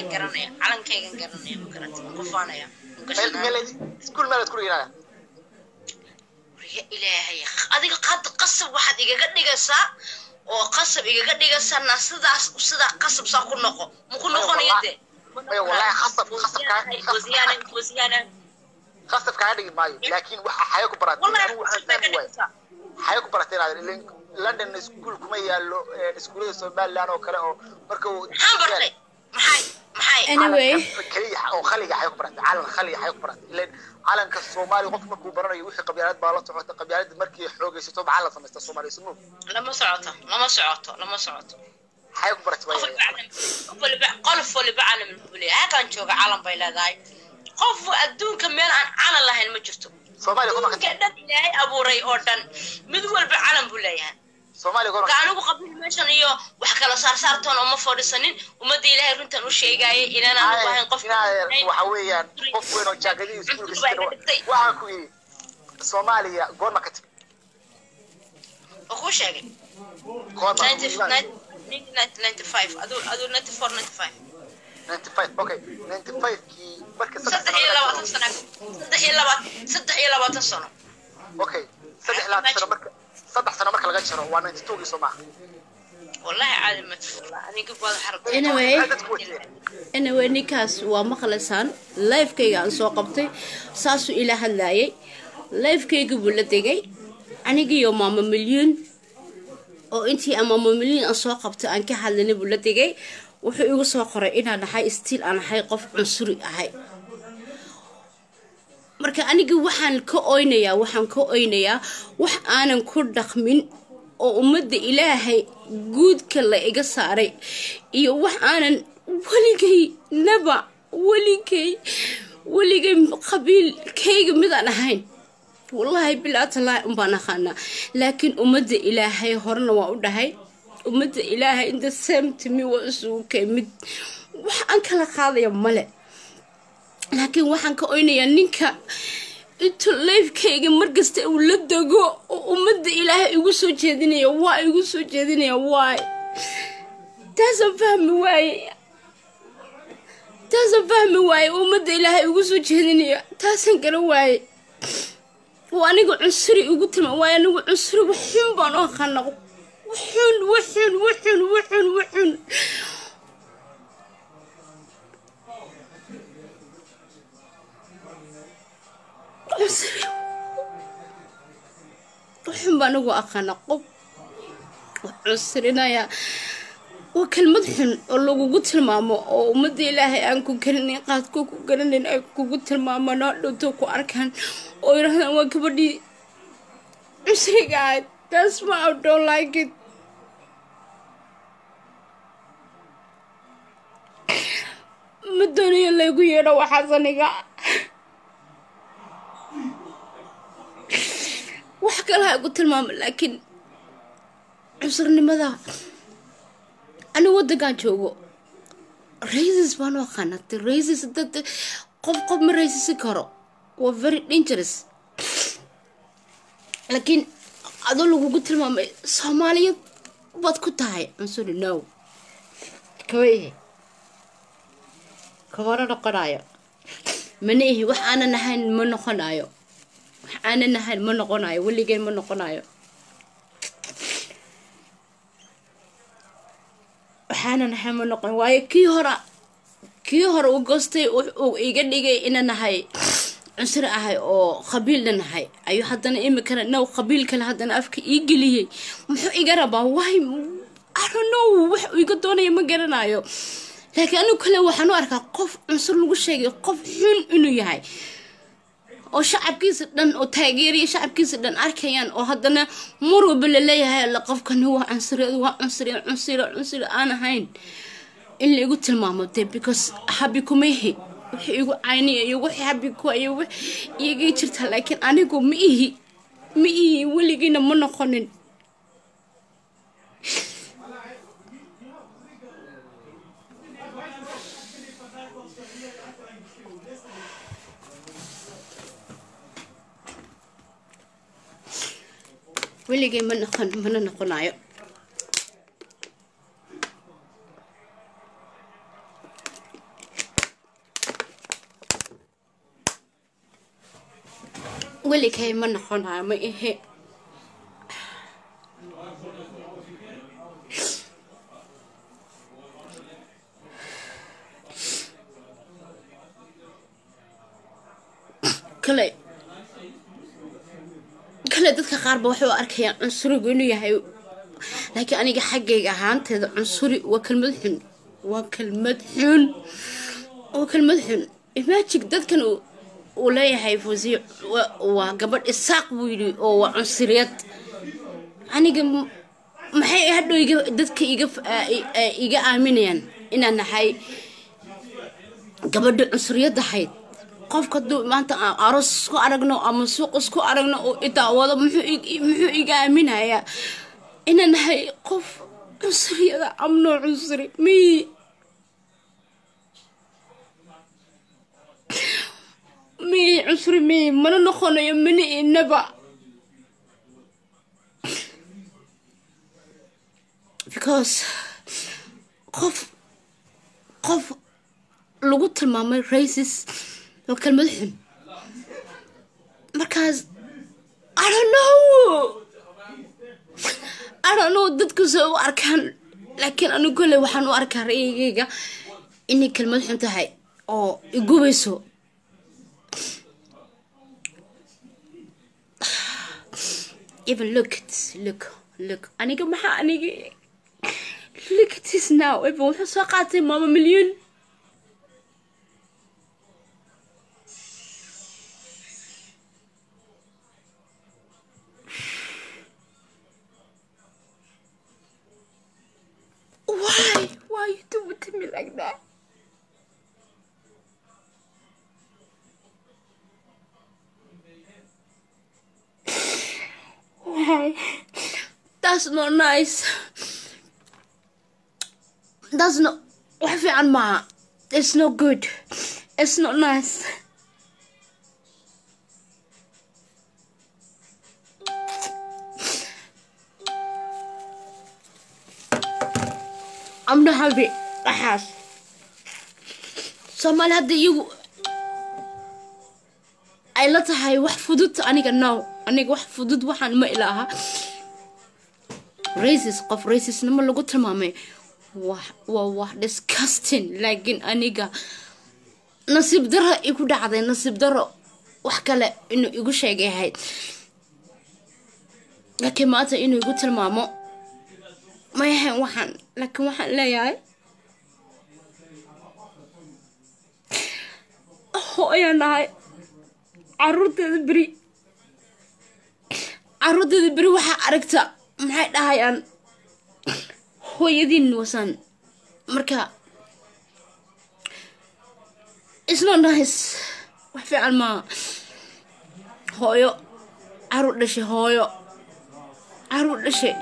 ma garanti qofaanaya iskuul maalad ku yiraahdaa يا إلهي أديك قد قصب واحد يقدر oo qasab igaga dhigasana sidaas sida qasab saa ku noqo ma ku noqonayde wallahi qasab ka dhigi maayo laakiin waxa xayo ku baratay xayo ku baratay London school kuma yaalo iskuulada Soomaaliland oo kale oo marka uu maxay anyway kaliya oo khaliga xayo ku baratay calan khaliga xayo ku baratay ileen calanka Soomaali qof markuu baranayo wixii qabyaalad baa la socota qabyaalad markii xoogaysato calan sameeysta Soomaali ismu lama socoto xayo ku baratay qolf wali bacana min bulay halkan jooga calan bay leedahay qof adduunka meel aan calan lahayn ma jirto Soomaali kuma ka dad ilaahay abuuray oo dhan mid walba calan buu leeyahay Soomaali goor anigu qabiil meeshan iyo wax kala saartoon oo ma fadhisanin umada ilaahay runtan u sheegay inaan aan u baahan qof waxa weeyaan qof weyn oo jaagadiisa iskuulka waxa ku yiri Soomaaliya goor ma ka timi oo ku sheegay goor 95 adu 94 95 okay 95 ki marka 3 sano okay 3 sano marka 3 sano marka laga jaro waa 92 Soomaa wallahi caadi ma tufla aniga baad xarab anyway ninkaas waa maqlasaan live-kayga aan soo qabtay saasu ila hadlaayay live-kayga buu la degay aniga iyo maama milyan oo intii maama milyan aan soo qabtay aan ka hadlanay buu la degay wuxuu igu soo qoray inaan nahay still aan nahay qof cunsuri ahay marka aniga waxaan ka oynayaa wax aanan ku dhaqmin oo ummadda ilaahay guudka la iga saaray iyo wax aanan weligay qabiilkayga midaan ahayn wallahi bilaa talaa umbaan aqaanaa laakiin ummadda ilaahay horena waa u dhahay ummadda ilaahay inta samtimi waa isugu mid wax aan kala qaadaya male laakiin waxaan ka oynayaa ninka inta live-kayga markasta uu la dego oo ummadda ilaahay igu soo jeedinaya waay taasaan fahmi waaye ummadda ilaahay igu soo jeedinaya taasaan gara waaye waa aniga cunsuri igu tilmaam waaye anigu cunsuri waxun baan u aqaana waxun waxun baan ugu aqaana qof cunsurinaya waa kelmad xun oo lagugu tilmaamo oo ummadda ilaahay aan ku garanayn qaadku ku garanayn ay kugu tilmaamaan oo dhowto ku arkaan oo yidhahdaan waa gabadhii cunsuriga ahayd that's why I don't like it ma doonayo in laygu yeedho waxaas aniga wax kale ha igu tilmaamo laakiin cunsurnimada ani waddankaan joogo raises baan u aqaanatay raises dad qof ma raisisi karo waa very dangerous laakiin adoo lagugu tilmaamay soomaaliyad baad ku tahay cunsuri no kawayahay kamana noqonayo mana ihi wax aanan ahayn ma noqonayo wax aanan ahayn ma noqonayo weligeen ma noqonayo waxaanan ahayn ma noqon waayo kii hore u goostay uu iga dhigay inaan ahay cunsur ahay oo qabiilna nahay ayuu haddana imikana now qabiil kale haddana afka ii geliyey muxuu iga rabaa why I don't know wax iga doonaya ma garanayo laakiin anigu kale waxaan u arkaa qof cunsur lagu sheegay qof xun inuu yahay oo shacabkiisa dhan oo taageeriya shacabkiisa dhan arkayaan oo haddana mar walba laleeyahay la qofkani waa cunsuri aan ahayn in la igu tilmaamo de because habi kumayhi wixii igu cayniya iyo wixii habi ku iyo iyagii jirta laakiin anigu ma ihi weligiina ma noqonin weligay mana noqonayo weligay ma noqonayo ma ihe kale dadka qaar ba waxay u arkayaan cunsurigu inuu yahay laakiin aniga xaggayga ahaanteeda cunsuri waa kelmad xun imagine dadkan uu leeyahay Fawziya waa gabadh isaaq buu yidhi oo waa cunsuriyad aniga maxay hadhow dadka iga aaminayaan inaan nahay gabadha cunsuriyad ahayd qofka duu maanta aroos isku aragno ama suuq isku aragno oo idaawado muxuu iga aaminayaa inaan nahay qof cunsuriyada amno cunsuri cunsuri mana noqonayo mana inaba because qof lagu tilmaamay racist oo kelmad xun markaas I don't know dadku soo u arkaan laakiin anigu kale waxaan u arkaa ra'yigayga inay kelmad xun tahay oo igubayso even look aniga maxaa look at this now even wuxuu soo qaatay mama milyan Why you do it to me like that? Why? That's not nice. That's not. It's not good. It's not nice. I'm not happy. waxaas Soomaali hadda iyagu ay la tahay wax fudud aniga wax fudud waxaan ma ilaaha racism lagu tilmaamay wax disgusting laakiin aniga nasiib darro igu dhacday wax kale inuu igu sheegay ahayd laakiin maanta inuu igu tilmaamo ma yahay waxaan laakiin waxaan leeyahay hooyaan nahay caruurteeda beri waxaa aragta maxay dhahayaan hooyadiin wasaan marka it's not nice wax fiican maaha hooyo caruur dhashay hooyo caruur dhashay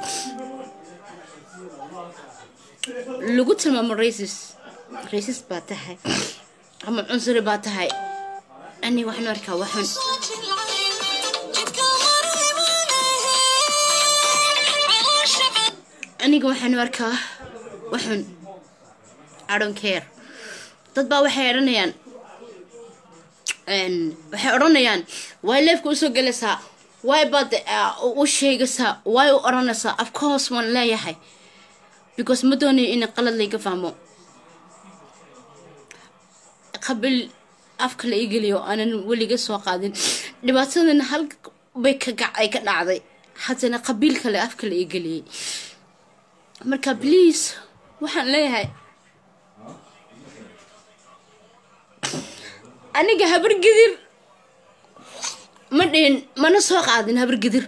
lagu tilmaamo racist baa tahay ama cunsuri baa tahay ani waxaan arkaa waxan aniga waxaan arkaa waxan I don't care dad baa waxay oranayaan way leefka u soo galaysaa way bad u sheegaysaa way u oranaysaa of course waan leeyahay because ma doonayo in qalad layga fahmo qabil afka la igeliyo aanan weliga soo qaadin dhibaatadana hal bay ka dhacday haddana qabiil kale afka la igeliyay marka please waxaan leeyahay aniga habar gidir ma dhihin mana soo qaadin habar gidir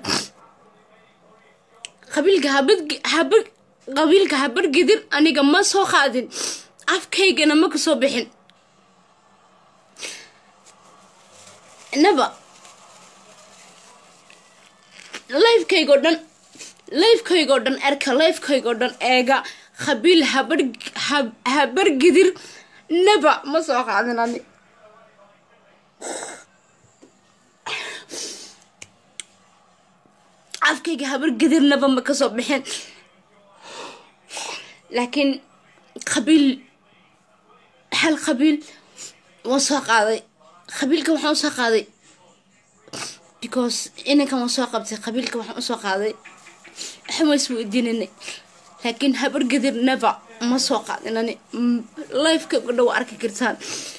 qabiilka habar gidir aniga ma soo qaadin afkaygana ma ka soo bixin naba lifekaygo dhan erka lifekaygo dhan eega qabiil habar gidir naba ma soo qaadin ani afkayga habar gidirnaba ma ka soo bixin laakiin hal qabiil waan soo qaaday qabiilka waxaan usoo qaaday because inankan waan soo qabtay qabiilka waxaan usoo qaaday waxma isweydiinanay laakiin habar gidirnaba ma soo qaadin ani lifeka ku dhow arki kartaan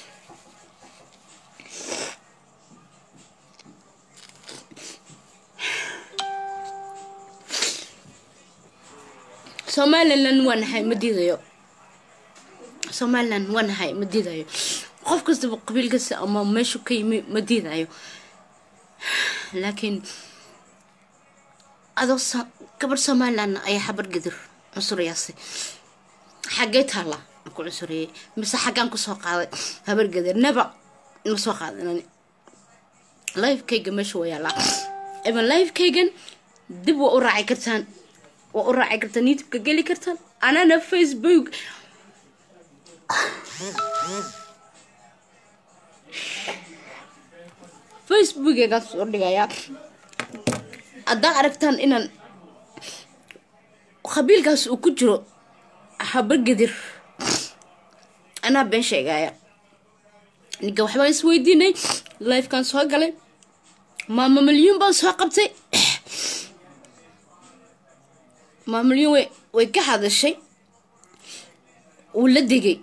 Somaliland waan nahay ma diidayo qof kasta qabiil kasta ama meeshu ka yimi ma diidayo laakiin adoo gabar Somaliland ay habar gidir cusuriyaasay xagee taala ku cusuriyay mise xagaan ku soo qaaday habar gidir naba ma soo qaadanani live-kayga meesha waa yaala even live-kaygan dib waa u raaci kartaan youtube-ka geli kartaan anana Facebook facebookeegaan soo dhigayaa haddaa aragtaan inaan qabiilkaas uu ku jiro habar gidir anaa been sheegaya ninka waxbaan isweydiinay live-kan soo galay maama milyuun baan soo qabtay maama milyuun way ka hadashay wuu la degay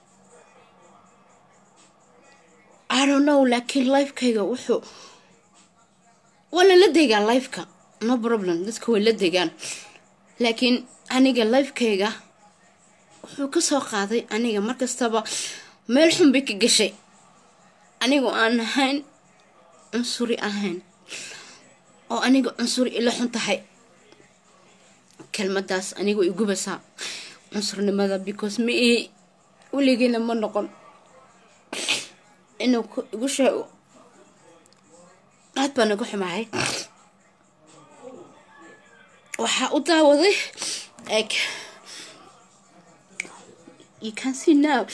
I don't know laakiin live-kayga wuxuu wala la degaan live-ka no problem dadka way la degaan laakiin aniga live-kayga wuxuu ka soo qaaday aniga markastaba meel xun bay ka gashay anigu aan ahayn cunsuri ahayn oo aniga cunsuri ila xun tahay kelmadaas anigu igu basaa cunsurnimada because me weligeena ma noqon inuu igu sheego aad baan ugu xumahay waxaa u daawaday you can see now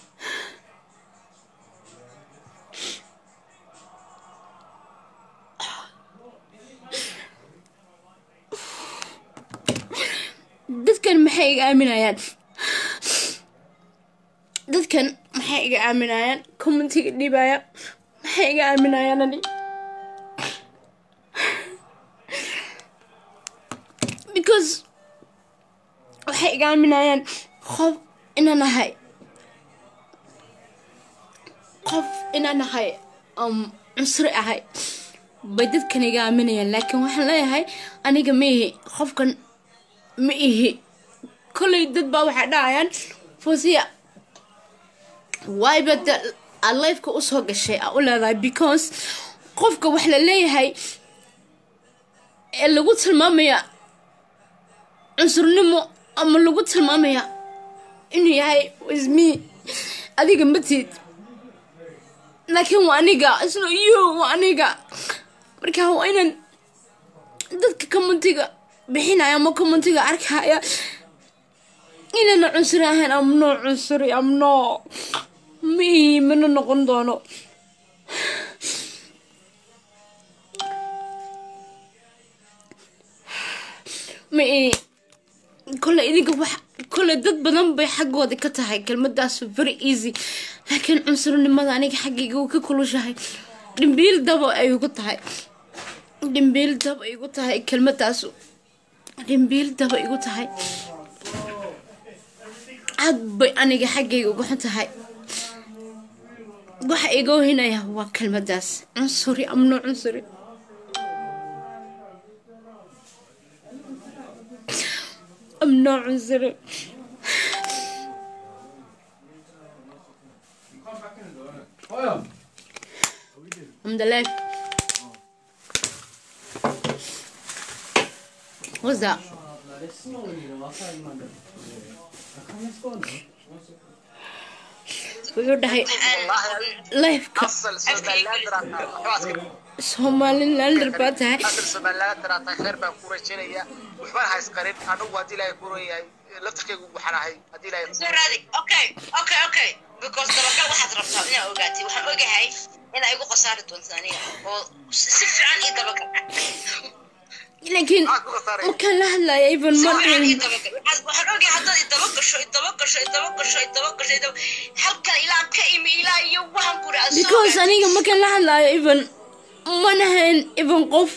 dadkan maxay iga aaminayaan commentiga dhibaya maxay iga aaminayaan ani because waxay iga aaminayaan qof inaan ahay cunsuri ahay bay dadkan iga aaminayaan laakiin waxaan leeyahay aniga ma ihi qofkan ma ihi kolley dad baa waxay dhahayaan Fawziya wayba live-ka u soo gashay u leedahay because qofka wax la leeyahay ee lagu tilmaamaya cunsurnimo ama lagu tilmaamaya inuu yahay ismi adiga matid laakiin waa aniga isno you waa aniga marka waa inaan dadka commentiga bixinaya ama commentiga arkaya inaan cunsuri ahayn amno cunsuri amno mana noqon doono kole idinka wax kole dad badan bay xaggooda ka tahay kelmadaas very easy laakiin cunsurnimada aniga xaggayga uu ka kulushahay dhimbiil daba ay ugu tahay dhimbiil daba igu tahay kelmadaas dhimbiil daba igu tahay aad bay aniga xaggayga uga xun tahay waxa iga hinaya waa kelmadaas cunsuri amno cunsuri amno cunsuri alhamdulillah. What's that? wuxuu dhahay lifeka somalilander baa tahay somalilander tahay khayr baan ku rajaynaya waxbaan hays qarin anigu hadii ilaahay ku reeyay laftirkeygu waxaan ahay hadii ilaahay siradi okay because dabagal waxaad rabtaa inaad ogaatay waxaan ogahay inay igu qasaari doonto aniga oo si fiican ii dabagal لكن وكان لها even مرة waxaan ogahay haddaad idaba gasho halkan ilaa ka imi ilaa iyo waxaan ku raacay because aniga ma kan laha even manahan even qof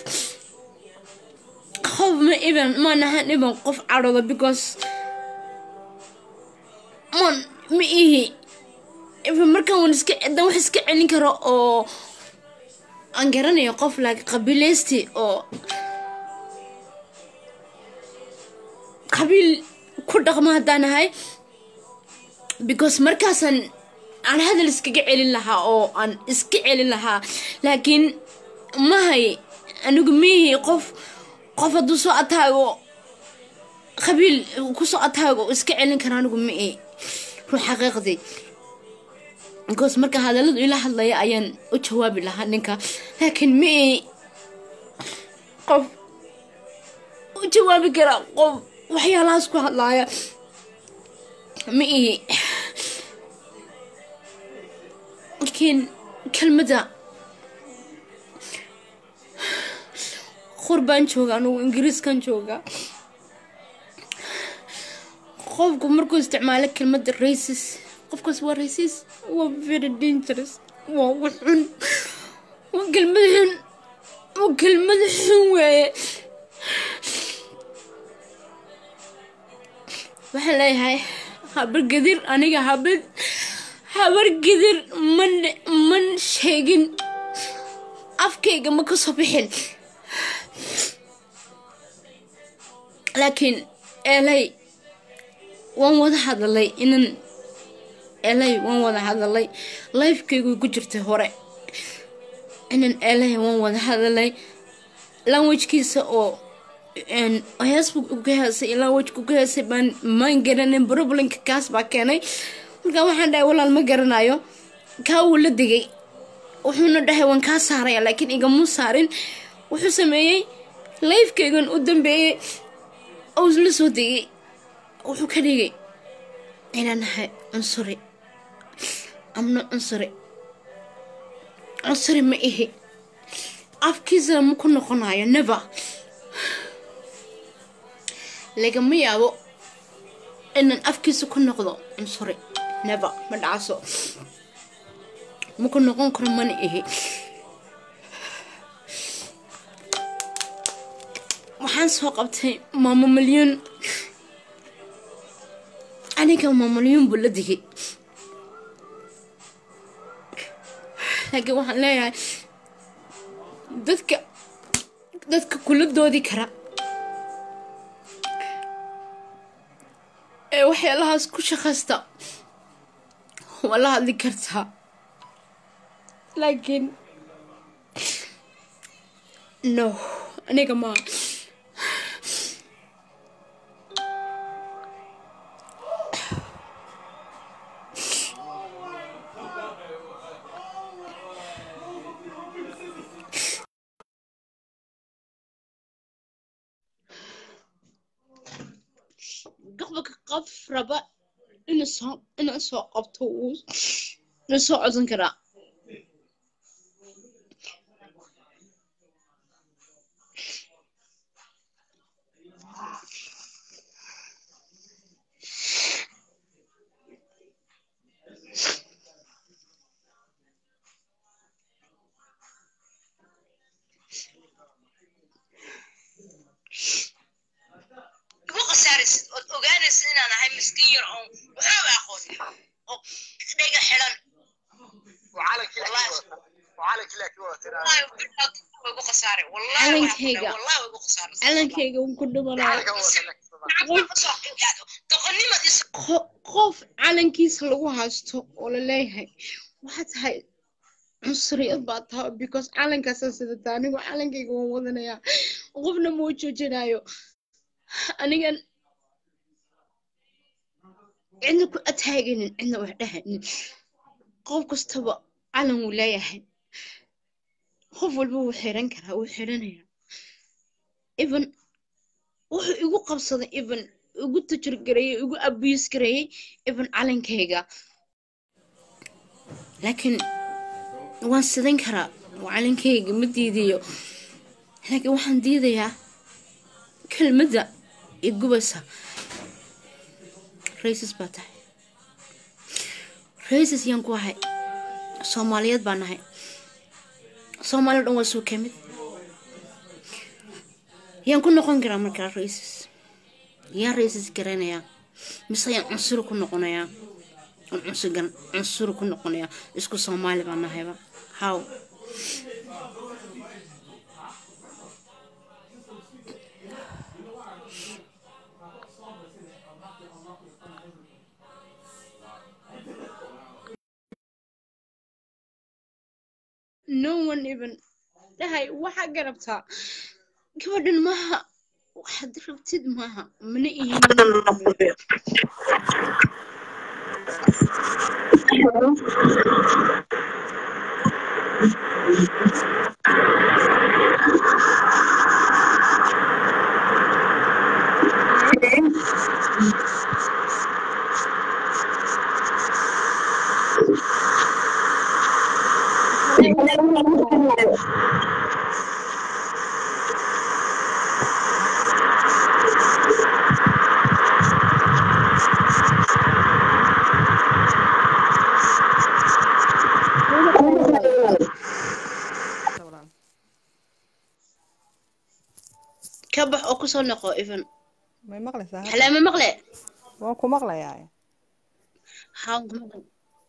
ma even manahan even qof carooda because ma ihi even markaan waan iska cidan wax iska celin karo oo aan garanayo qof like qabiilaysti oo qabiil ku dhaqma haddaan ahay because markaasan aan hadal iskaga celin lahaa oo aan iska celin lahaa laakiin mahay anigu mihi qof hadduu soo ataago qabiil kusoo ataago iska celin kara anigu mihi ruux xaqiiqdii because marka hadalladu ila hadlaya ayaan u jawaabi lahaa ninka laakiin mihi qof u jawaabi kara qof waxyaalahaas ku hadlaaya ma ihi laakiin kelmada qurbaan jooga anugu ingiriiskan jooga qofku markuu isticmaalo kelmada racist qofkaas waa racist waa very dangerous waa xun waa kelmad xun weeye waxaan leeyahay habar gadir aniga habar gadir man sheegin afkayga ma kasoo bixin laakiin elay waan wada hadalay waan wada hadalay lifekaygu ku jirtay hore elay waan wada hadalay languagekiisa oo Facebook uga heesay ilaa wajku uga heesay maan garanin problemka kaas baa keenay markaa waxaan dhahay walaal ma garanayo kaa wuu la digay wuxuuna dhahay waan kaa saaraya laakiin igamu saarin wuxuu sameeyey lifekaygan u dambeeyey oo la soo digay wuxuu ka dhigay inaan nahay cunsuri amno cunsuri ma ihi afkiisa ma ku noqonayo never lagama yaabo inaan afkiisa ku noqdo cunsuri never ma dhacaso ma ku noqon karo mana ihi waxaan soo qabtay maamo milyuun aniga maamo milyuun buu la digay laakiin waxaan leeyahay dadka kula doodi kara ee waxyaalahaas ku shaqaysta waa la hadli kartaa laakiin no aniga ma قف ربا إن سو قبطو نسو عزن كرا وقصارس وقانس إن أنا هاي مسكين وحاب أخوني دقيقة حلال وعلى كلا والله ويبقى خسارة والله والله ويبقى خسارة علن كيغا وكل مرة قف علن كيس لو هاستو ولا ليهي waxaad tahay cunsuriyad baad tahay because calankaas sidata anigu calankayga waan wadanayaa qofna ma joojinayo anigan cidna ku ataagaynin cidna wax dhahaynin qof kastaba calan wuu leeyahay qof walba wuu xiran karaa wuu xiranaya even wuxuu igu qabsaday even igu tajirgareeyay igu abuse gareeyay even calankayga laakiin waan sidan karaa calankayga ma diidayo laakiin waxaan diidayaa kelmadda igubaysa racist baa tahay racist yaan ku ahay soomaaliyeed baan nahay soomaaliya dhan waa soo kamid yaan ku noqon karaa markaa racist yaa racist garanayaa mise yaan cunsuri ku noqonayaa cunsuri ku noqonayaa isku soomaali baan nahayba how no one even dahay waxa garabtaa gabadhan maaha waxaad rabtid maaha mana ihin كبح أو كسر نقو إيفن ما مقلة سهل حلا ما مقلة وانكو مقلة يعني حاول مقلة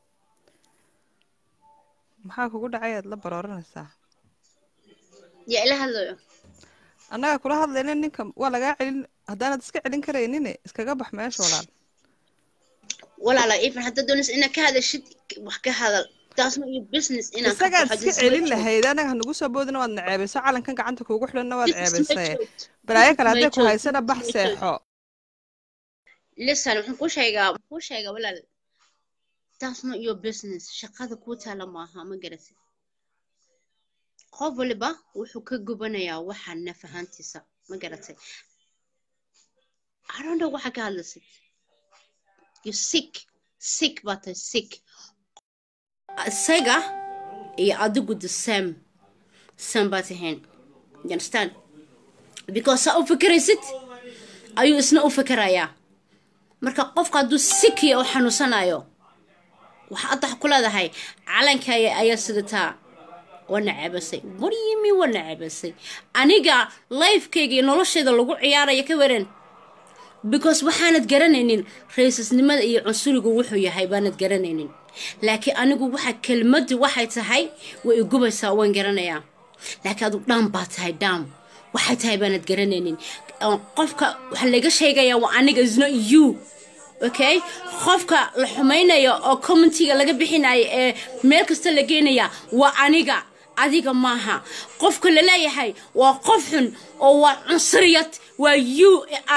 maxaa kugu dhacay aad la barooranaysaa يا إله هذا annaga kula hadlayna ninka waa lagaa celin haddaanad iska celin karaynin iskaga bax meesha walaal ولا لا إيفن حتى دونس إنك هذا الشيء وحكى هذا تاسمه business إنك isagaad iska celin lahayd anaga hanugu soo boodina waad naceebayso calankan gacanta kuugu xidhanna waad ceebaysay balaayo kale hadday ku haysana bax seexo لسه أنا محكوش هيجا ولا that's not your business shaqada ku taala maaha ma garatid qof waliba wuxuu ka gubanayaa waxa nafahantiisa ma garatay I don't know waxa ka hadlaysid you sick but sick isaga iyo adigu the same baad tahayn you understand because sa u fikiraysid ayuu isna u fikirayaa marka qofka hadduu sick iyo xanuunsanayo waxaad ku leedahay calanka ayaa sidataa wana cabasay what do you mean wana cabasay aniga lifekayga iyo noloshayda lagu ciyaaraya ka waran because waxaanad garanaynin racisnimada iyo cunsurigu wuxuu yahay baanad garanaynin laakiin anigu waxa kelmadu waxay tahay way igubaysaa waan garanayaa laakiin adu dhan baa tahay dam waxay tahay baanad garanaynin qofka waxa laga sheegayaa waa aniga is not you okay qofka la xumaynayo oo commentiga laga bixinayo ee meel kasta la geenaya waa aniga adiga maaha qofka la leeyahay waa qof xun oo waa cunsuriyad waa you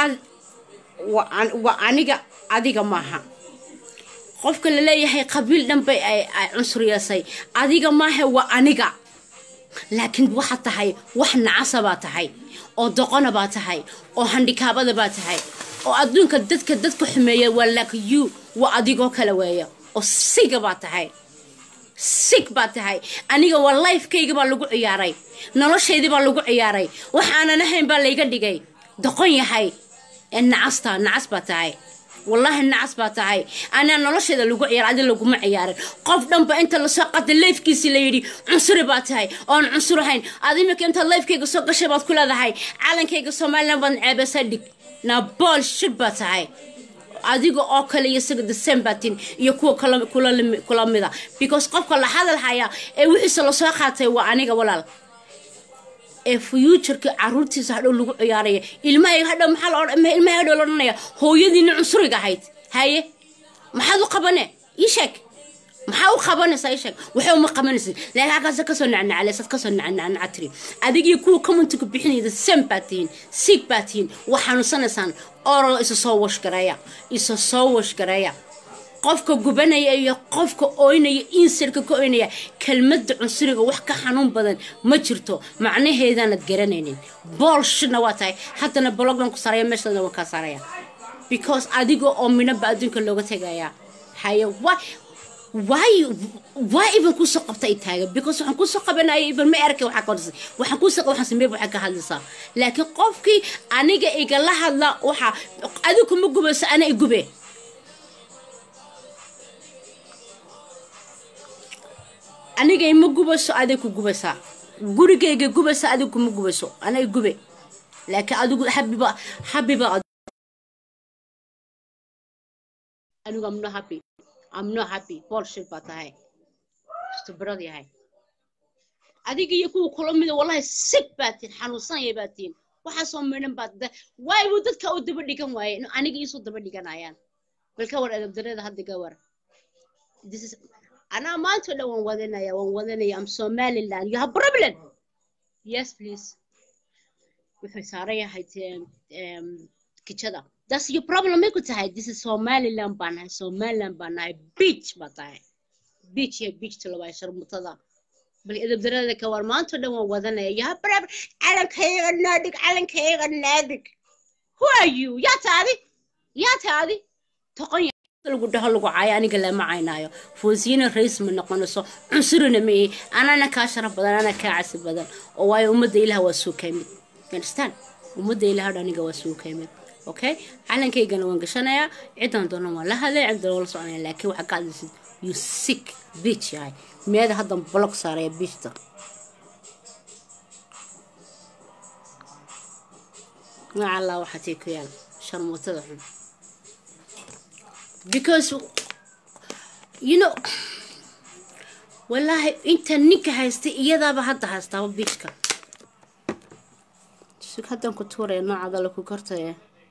waa aniga adiga maaha qofka la leeyahay qabiil dhanbay ay cunsuriyasay adiga maaha waa aniga laakiin waxa tahay wax nacasa baa tahay oo doqona baa tahay oo handikaabada baa tahay oo adduunka dadka xumeeya waa like you waa adigoo kale weeya oo siga baa tahay sig baa tahay aniga waa lifekayga baa lagu ciyaaray noloshaydii baa lagu ciyaaray waxaanan ahayn baa layga dhigay doqon yahay nacas baa tahay والله النعس باتاي أنا نلش هذا اللي قاعد عدل اللي قمع عياره قف دم بأنت اللي سقط الليف كيس اللي يدي عنصر باتاي أو عنصر هين عظيمك أنت الليف كي قصق شباب كل هذا هاي علن كي قصق مالنا بنعب صدق نبال شباتاي عديقو أكل يسق دسمباتين يكو كلام مذا because قف كل هذا الحياة وحس اللي ساقطه وعنيق ولا future caruurtiisa hadhow lagu ciyaaraya ilmahay hadhow ilmahay hadhow loranaya hooyadiina cunsuriga ahayd haye maxaad u qabane ii sheeg maxaa u qabanaysaa ii sheeg waxay uma qabanaysid laakiin halkaas ka soo nacnacaleysad ka soo nacnacatri adigii kuwa commentiga bixinayda sympathy sick batin waxaanuusanaysaan oral isa soo wash gareeya qofka gubanaya iyo qofka ooynaya insirka ka ooynaya kelmadda cunsuriga wax ka xanuun badan ma jirto macnaheedana garanaynin bullshitna waa tahay haddana bloggan ku saaraya meeshana waan ka saaraya because adiga oo minaba adduunka looga tagaya haye why even ku soo qabtay taaga because waxaan ku soo qabanayay even ma arkay waxa ka dhasay waxaan sameeyay waxa ka hadlaysaa laakiin qofkii aniga iga la hadla waxa adigu ma gubayso ana igube aniga ima gubayso aday ku gubaysaa gurigayga gubaysa aday kuma gubayso anay gube laakiin adigu habiba anigu I'm not happy bullshit baa tahay istubrad yahay adiga iyo kuwa kula mid wallahi sick baatin xanuunsan yahay baatin waxa soo meelan baad way uu dadka u daba dhigan waayay aniga isu daba dhiganayaan balka war adab darada hadda gawar this is أنا ما أنت لو وذنيا I'm Somaliland you have problem yes please وحسارية هاي كذا that's your problem ما كنت هاي this is Somaliland بنا beach بتاعي beach تلو عشر متضا بل إذا بدرنا كوار ما أنت لو وذنيا you have problem علن كيغ النادق who are you يا تادي تقني lagu dhaho lagu caaya aniga lama caynaayo foosiina rays ma noqonayso cunsurina ma ana ka sharaf badan ana ka casib badan oo way umada ilaaha waa soo kaymid understand umada ilaaha aniga waa soo kaymid okay calankayga waan gashanaya ciidan doona waa la hadlay cid wala soconay laakiin waxa ka hadlaysid you sick bitch yahay meeda hadan block saaray bitchta ma alla waxa tii ku yaal sharmuutada xun because you know wallahi inta ninka haysta iyadaaba hadda haystaa bitchka sug hadan ku tuuray noocada la ku kartay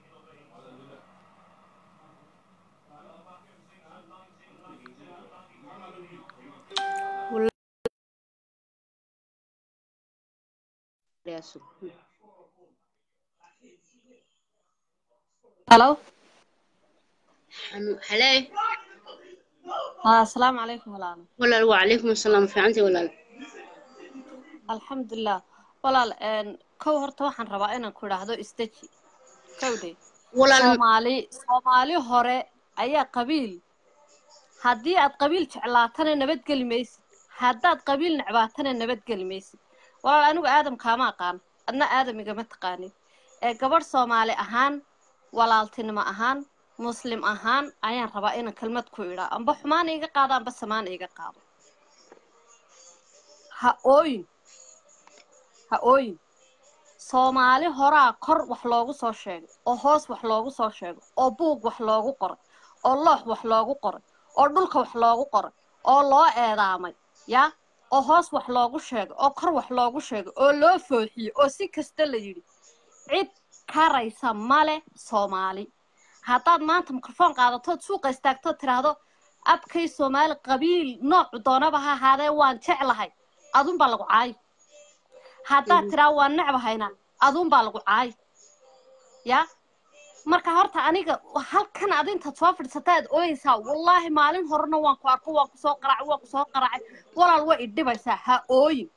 hello هلا السلام عليكم ولا وعليكم السلام في عندي ولا الحمد لله ولا كو horta waxaan rabaa inaan ku raahdo istaji kowde Soomaali hore ayaa qabiil hadii aad qabiil jeclaatana nabad gelimaysid hadaad qabiil nacbaatana nabad gelimaysid walaal anigu aadam kaama aqaan adna aadamiga ma taqaanin gabadh Soomaali ahaan walaaltinimo ahaan muslim ahaan ayaan rabaa inaan kalmad ku ira amba xumaan iga qaado amba samaan iga qaado ha ooyin Soomaali horaa kor wax loogu soo sheego oo hoos wax loogu soo sheego oo buug wax loogu qoray oo loox wax loogu qoray oo dhulka wax loogu qoray oo loo eedaamay ya oo hoos wax loogu sheego oo kor wax loogu sheego oo loo fooxiyo oo si kasta la yiri cid karaysa male Soomaali hadaad maanta mikrofon qaadato suuqa istaagto tiraahdo abkay Soomaali qabiil nooc doonaba ha ahaadee waan jeclahay adun baa lagu caay hadaad tiraa waan nacbahayna adun baa lagu caay ya marka horta aniga halkan adinta soo fadhiisataad ooyaysaa wallahi maalin horena waan ku arko waan ku soo qaracay walaal way idhibaysaa ha ooyin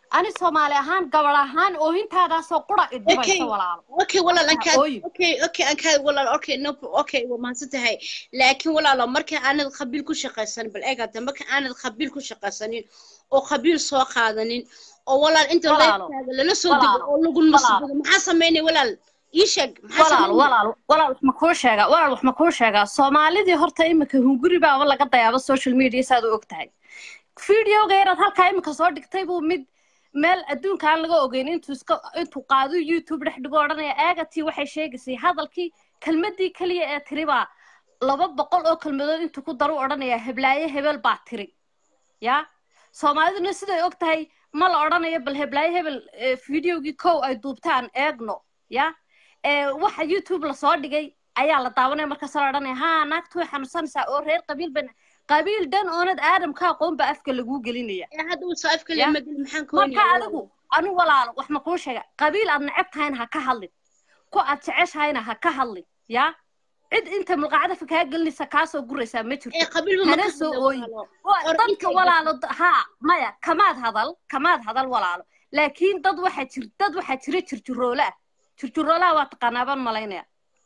أنا سومالي أهان قبل أهان أوهين تادا سو قرأ الدبي سوالالو اوكي والله مركا لانكاد أوين اوكي انكاد والله اوكي نو اوكي وما نسيتها لكن والله لو marka aanad qabiil ku shaqaysan bal eeg hadda marka aanad qabiil ku shaqaysanin oo qabiil soo qaadanin oo walaal inta walaalo leeyahay lala soo digo oo lagu masbado maxaa sameynay walaal ii sheeg maxaa walaal sameynay walaal wax ma kuu sheegaa Soomaalidii horta imika hunguri baa laga dayaabo social media saad u ogtahay videoga yaraad halkaa imika soo dhigtay buu mid meel adduunka aan laga ogeyn intuu qaado YouTube dhex dhigo odhanaya aagatii waxay sheegaysay hadalkii kelmadii kaliya ee tiri baa 200 oo kelmadood intuu ku daro odhanaya heblaaye hebel baa tiri ya Soomaaliduna siday ogtahay ma la odhanayo bal heblaaye hebel videogii kow ay duubtaan eegno ya waxa YouTube la soo dhigay ayaa la daawanaya markaas la odhanaya ha naagtu way xanuunsanaysaa oo reer qabiil dan oonad aadamka aqoon ba afka lagu gelinaya hadda uu soo afka la madal maxaan ka marka adigu anu walaalo wax ma kuu sheega qabiil aad nacab tahayna ha ka hadlin ku aad jeceshahayna ha ka hadlin ya cid inta mulqaacada fakaa gelinaysa ka soo guraysa ma jirto qabiil ma hana soo ooyi dadka walaalo ha maya kamaad hadal walaalo laakiin dad waxa jira jirjiroola waa taqaanaaban malaynaya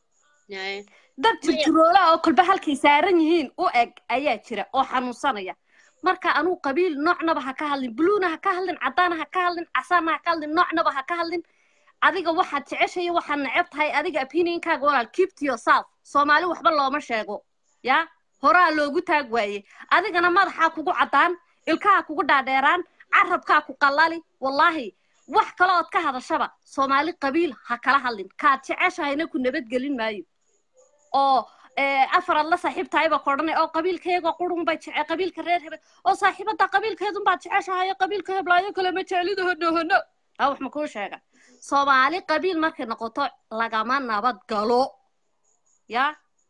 dad jirjiroola oo kolba halkay saaran yihiin u eg ayaa jira oo xanuunsanaya marka anu qabiil noocnaba ha ka hadlin buluuna ha ka hadlin cadaana ha ka hadlin casaana ha ka hadlin noocnaba ha ka hadlin adiga waxaad jeceshay waxaad neceb tahay adiga opinionkaaga walaal keep to yourself Soomaali waxba looma sheego ya horaa loogu taag waaye adigana madaxa kugu cadaan ilkaha kugu dhaadheeraan carabka ku qalali wallahi wax kale oo ka hadashaba Soomaali qabiil ha kala hadlin ka jeceshayna ku nabad gelin maayo oo afar la saaxiibtahay ba qoranay oo qabiilkayga qurun bay jecel qabiilka reer hebel oo saaxiibada qabiilkeedu baa jeceshahay qabiilka heblaayo kale ma jeelido hono wax ma ku sheega Soomaali qabiil markay noqoto lagama nabad galo ya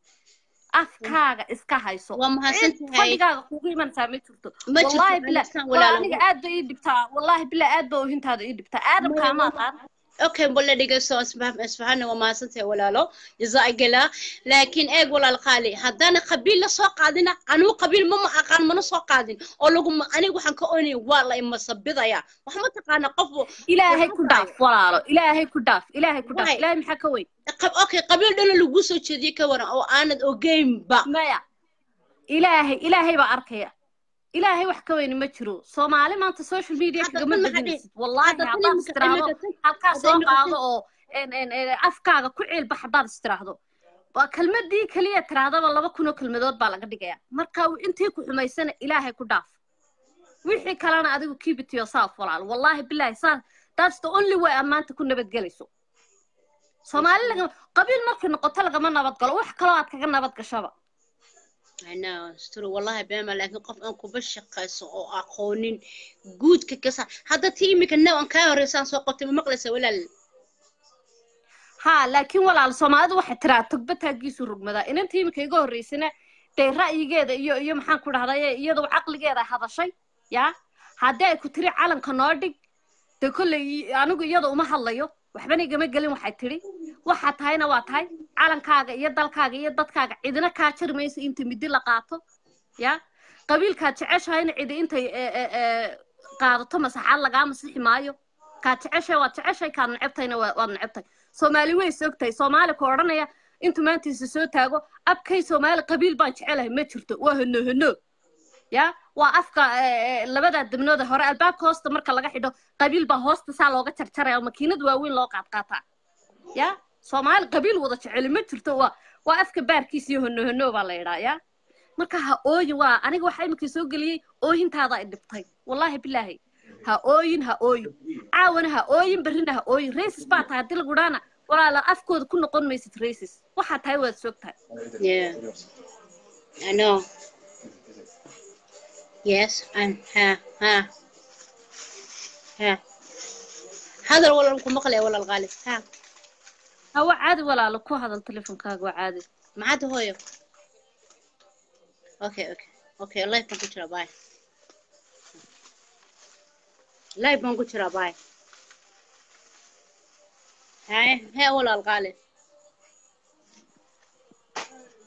afkaaga iska hayso waa mahadsantahay fadhigaaga kugu imanaysaa ma jirto wallahi bilaa aniga aad bay ii dhibtaa wallahi bilaa aad baa hintaada ii dhibtaa aadamka ma aqaan اوكي بقول لك اسمعني وما سنتي ولا لا جزاك الله لكن ايه ولا القالي هدانا قبيل سوق قادنا انو قبيل ما اقان من سوق قادين او لو اني waxaan ka oonay wala ima sabidaya wax ma taqaana qof ilaahay ku dhaaf walaalo ilaahay ku dhaaf ilaahay maxaa ka weyn اوكي قبيل dhan lagu soo jeediyay ka waran oo aanad ogeyn ba maya ilaahay ba arkaya ilaahay wax ka weyn ma jiro Soomaali maanta social media kaga madadinaysid wallahi hadaan istiraado halka soo qaado oo afkaaga ku ciilba hadaan istiraado waa kelmadii kaliya tiraadaba 200 kelmadood baa laga dhigaya marka intii ku xumaysana ilaahay ku dhaaf wixii kalena adigu keep it yourself walaal wallahi billahi that's the only way amaanta ku nabad galayso Soomaali laga qabiil markii noqoto laga nabad galo wax kale aad kaga nabad gashaba أنا استر والله بما لكن قف أنكو بشقة أو أقونين جود ككسر هذا تيمي كنا أنكار رسان سوقت بمقلسة ولا ها لكن ولا الصماد واحد ترى تقبتها جيس الرقمة إن تيمي كيجو الرئيسنا ترى جيدا يوم حنقول هذا يدو عقل جيدا هذا شيء يا هذا كتري عالم كناردك تقول أنا جو يدو ما حليو وحبني جمع قليل واحد تري واحد هاينا واتهاي عالم كاجا يدل كاجا يدل كاجا إذا كاتشر ميس أنت مدي لقاطه يا قبيل كاتشعش هاينا إذا أنت قاعدة مسح على قام مسح مايو كاتشعش واتشعش كان عبتين ونعبتين Soomaali way sogtay Soomaali kooranaya inta maanta soo taago abkay Soomaali qabiil baan jecelahay ma jirto waa hano ya waa afka labada dibnooda hore albaabka hoosta marka laga xidho qabiil baa hoosta saa looga jarjaraya makiinad waaweyn loo qaadqaata ya Soomaali qabiil wada jecel ma jirto waa afka baarkiisa iyo hano baa la yiraahdaa ya marka ha ooyin waa aniga waxa imika soo galiyay ooyintaada ay dhibtay wallahi billahi ha ooyin caawana ha ooyin barina ha ooyin racist baa tahay dil gudana walaala afkooda ku noqon maysid racist waxa tahay waad sogtahay yeah I know yes and ha هذا ولا لكم مقلة ولا الغالب هو عادي ولا لكو هذا التليفون كاغو عادي ما عاد هويو اوكي الله يكون كتير باي لا يبون كتير باي هاي ولا الغالب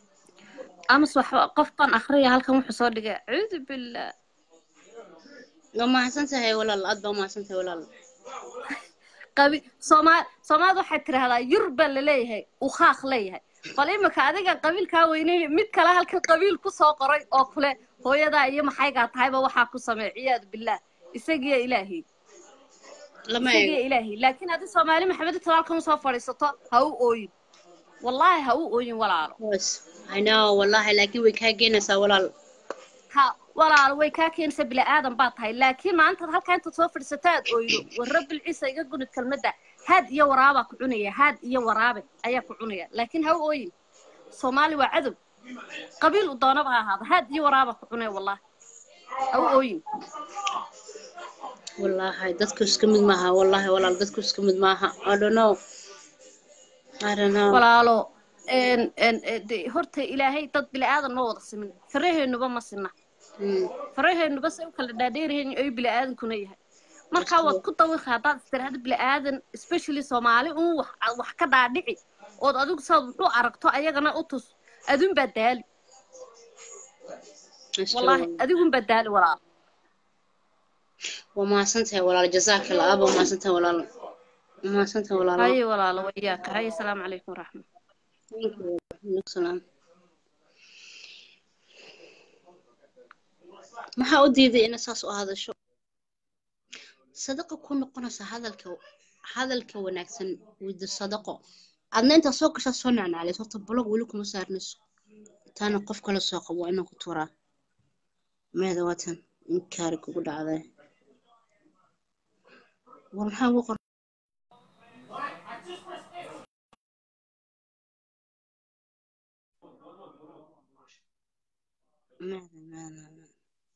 أمس قفطن أخرية هالكم حصول لقى عود بالله ما حسنت هاي ولا الأب ما حسنت ولا qabi Soomaad waxay tiraahdaa yurba la leeyahay u khaaq leeyahay bal imika adiga qabiilka weynay mid kale halka qabiil ku soo qoray oo kale hooyada iyo maxayga tahayba waxa ku sameeyay billah isagiya ilaahi لما isagiya ilaahi laakiin hadii Soomaali maxamed talaalkan soo fariisato ha u ooyin wallahi ha u ooyin walaalo بس I know والله لكن ويكاجينا سوالال ha walaalo way ka keenaysaa bila aadan baa tahay laakiin maanta halka inta soo fadhiisataad ooydo war rabbil ciisa iga gunid kalmada had iyo waraaba ku cunaya had iyo waraabe ayaa ku cunaya laakiin ha ooyin Soomaali waa cadow qabiil u doonaba ha ahaado had iyo waraaba ku cunaya wallahi ha ooyin والله دتك اسكمد معها والله ولا دتك اسكمد معها I don't know walaalo horta ilaahay dad bila aadan ma wada simin faraheenuba ma sinna faraheenuba say u kala dhaadheerayeen ay bila aadan kuna yahay marka wad ku dawaqaa hadaad istiraahdo bila aadan especially Soomaali wax ka dhaadhici oo adigu saad wuxuu aragto ayagana u tus adun badaali wallahi adigu badaali walaal وما سنتها ولا جزاك الله أبا ما سنتها ولا ما سنتها ولا هاي ولا وياك هاي السلام عليكم ورحمة السلام ما حودي ذي إن أساس هذا الشو صدق كون قناص هذا الكو نكسن ود الصدقة أنا أنت سوق شو صنع عليه صوت بلوغ ولكم صار نس تانا قف كل سوق وأنا كنت وراه ماذا واتن إنكارك وقول هذا والله وقر ماذا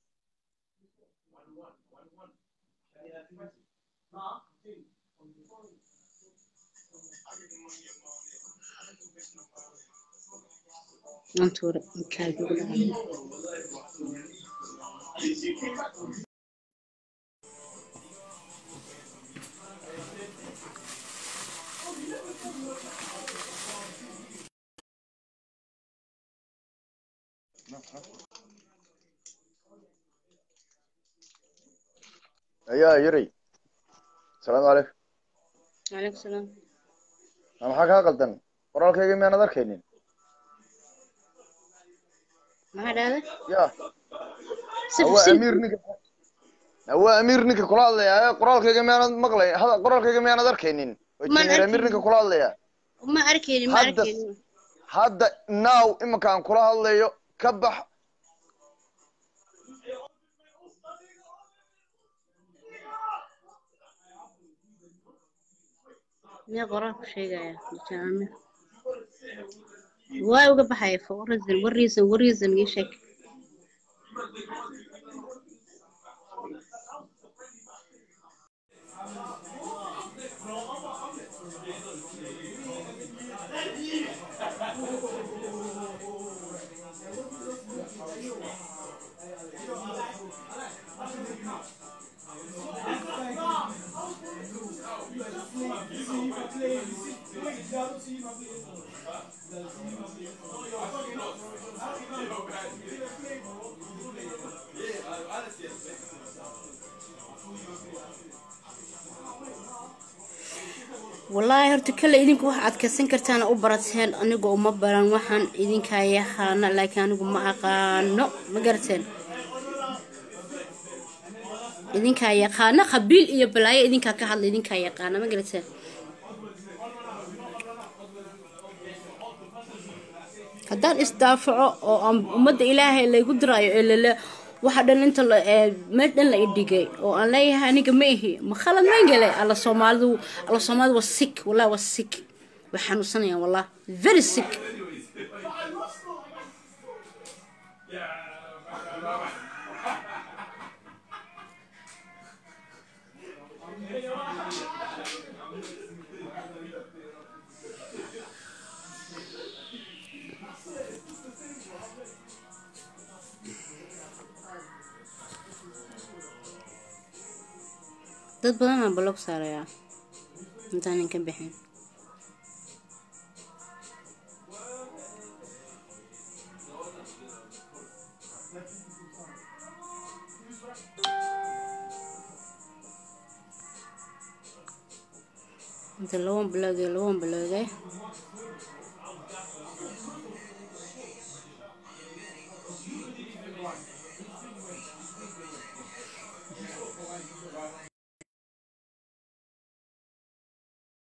أنتوا إنكارك وقول هذا يا يري السلام عليكم عليكم السلام أنا حاجة قلتن قرالك يجي من أنا كينين ما هذا يا هو أمير نك قرال يا قرالك يجي من أنا مقلي هذا قرالك يجي من أنا كينين أمير نك قرال يا ما أركيني هذا ناو إما كان قرال يا كبح يا قراك شيء يا جامع واي وقف حيف وريزن يشك والله هرتكل إذنك واحد كسين كرتان أو برتين أنا جو ما بران وحن إذنك يا خانة لكن أنا جو ما أقانو ما قرتين إذنك يا خانة خبيل يا بلاي إذنك كهال إذنك يا خانة ما قرتين هدان استدافعوا أو مد إلهي اللي قدره اللي واحد أنت مدن لا يدقي وعليها أنا جمعه ما خلنا ما ينقلي على صومال والسك والله والسك وحنو سنة والله very sick dad badan aan blog saaraya intaan ka bixin انت لون بلاقي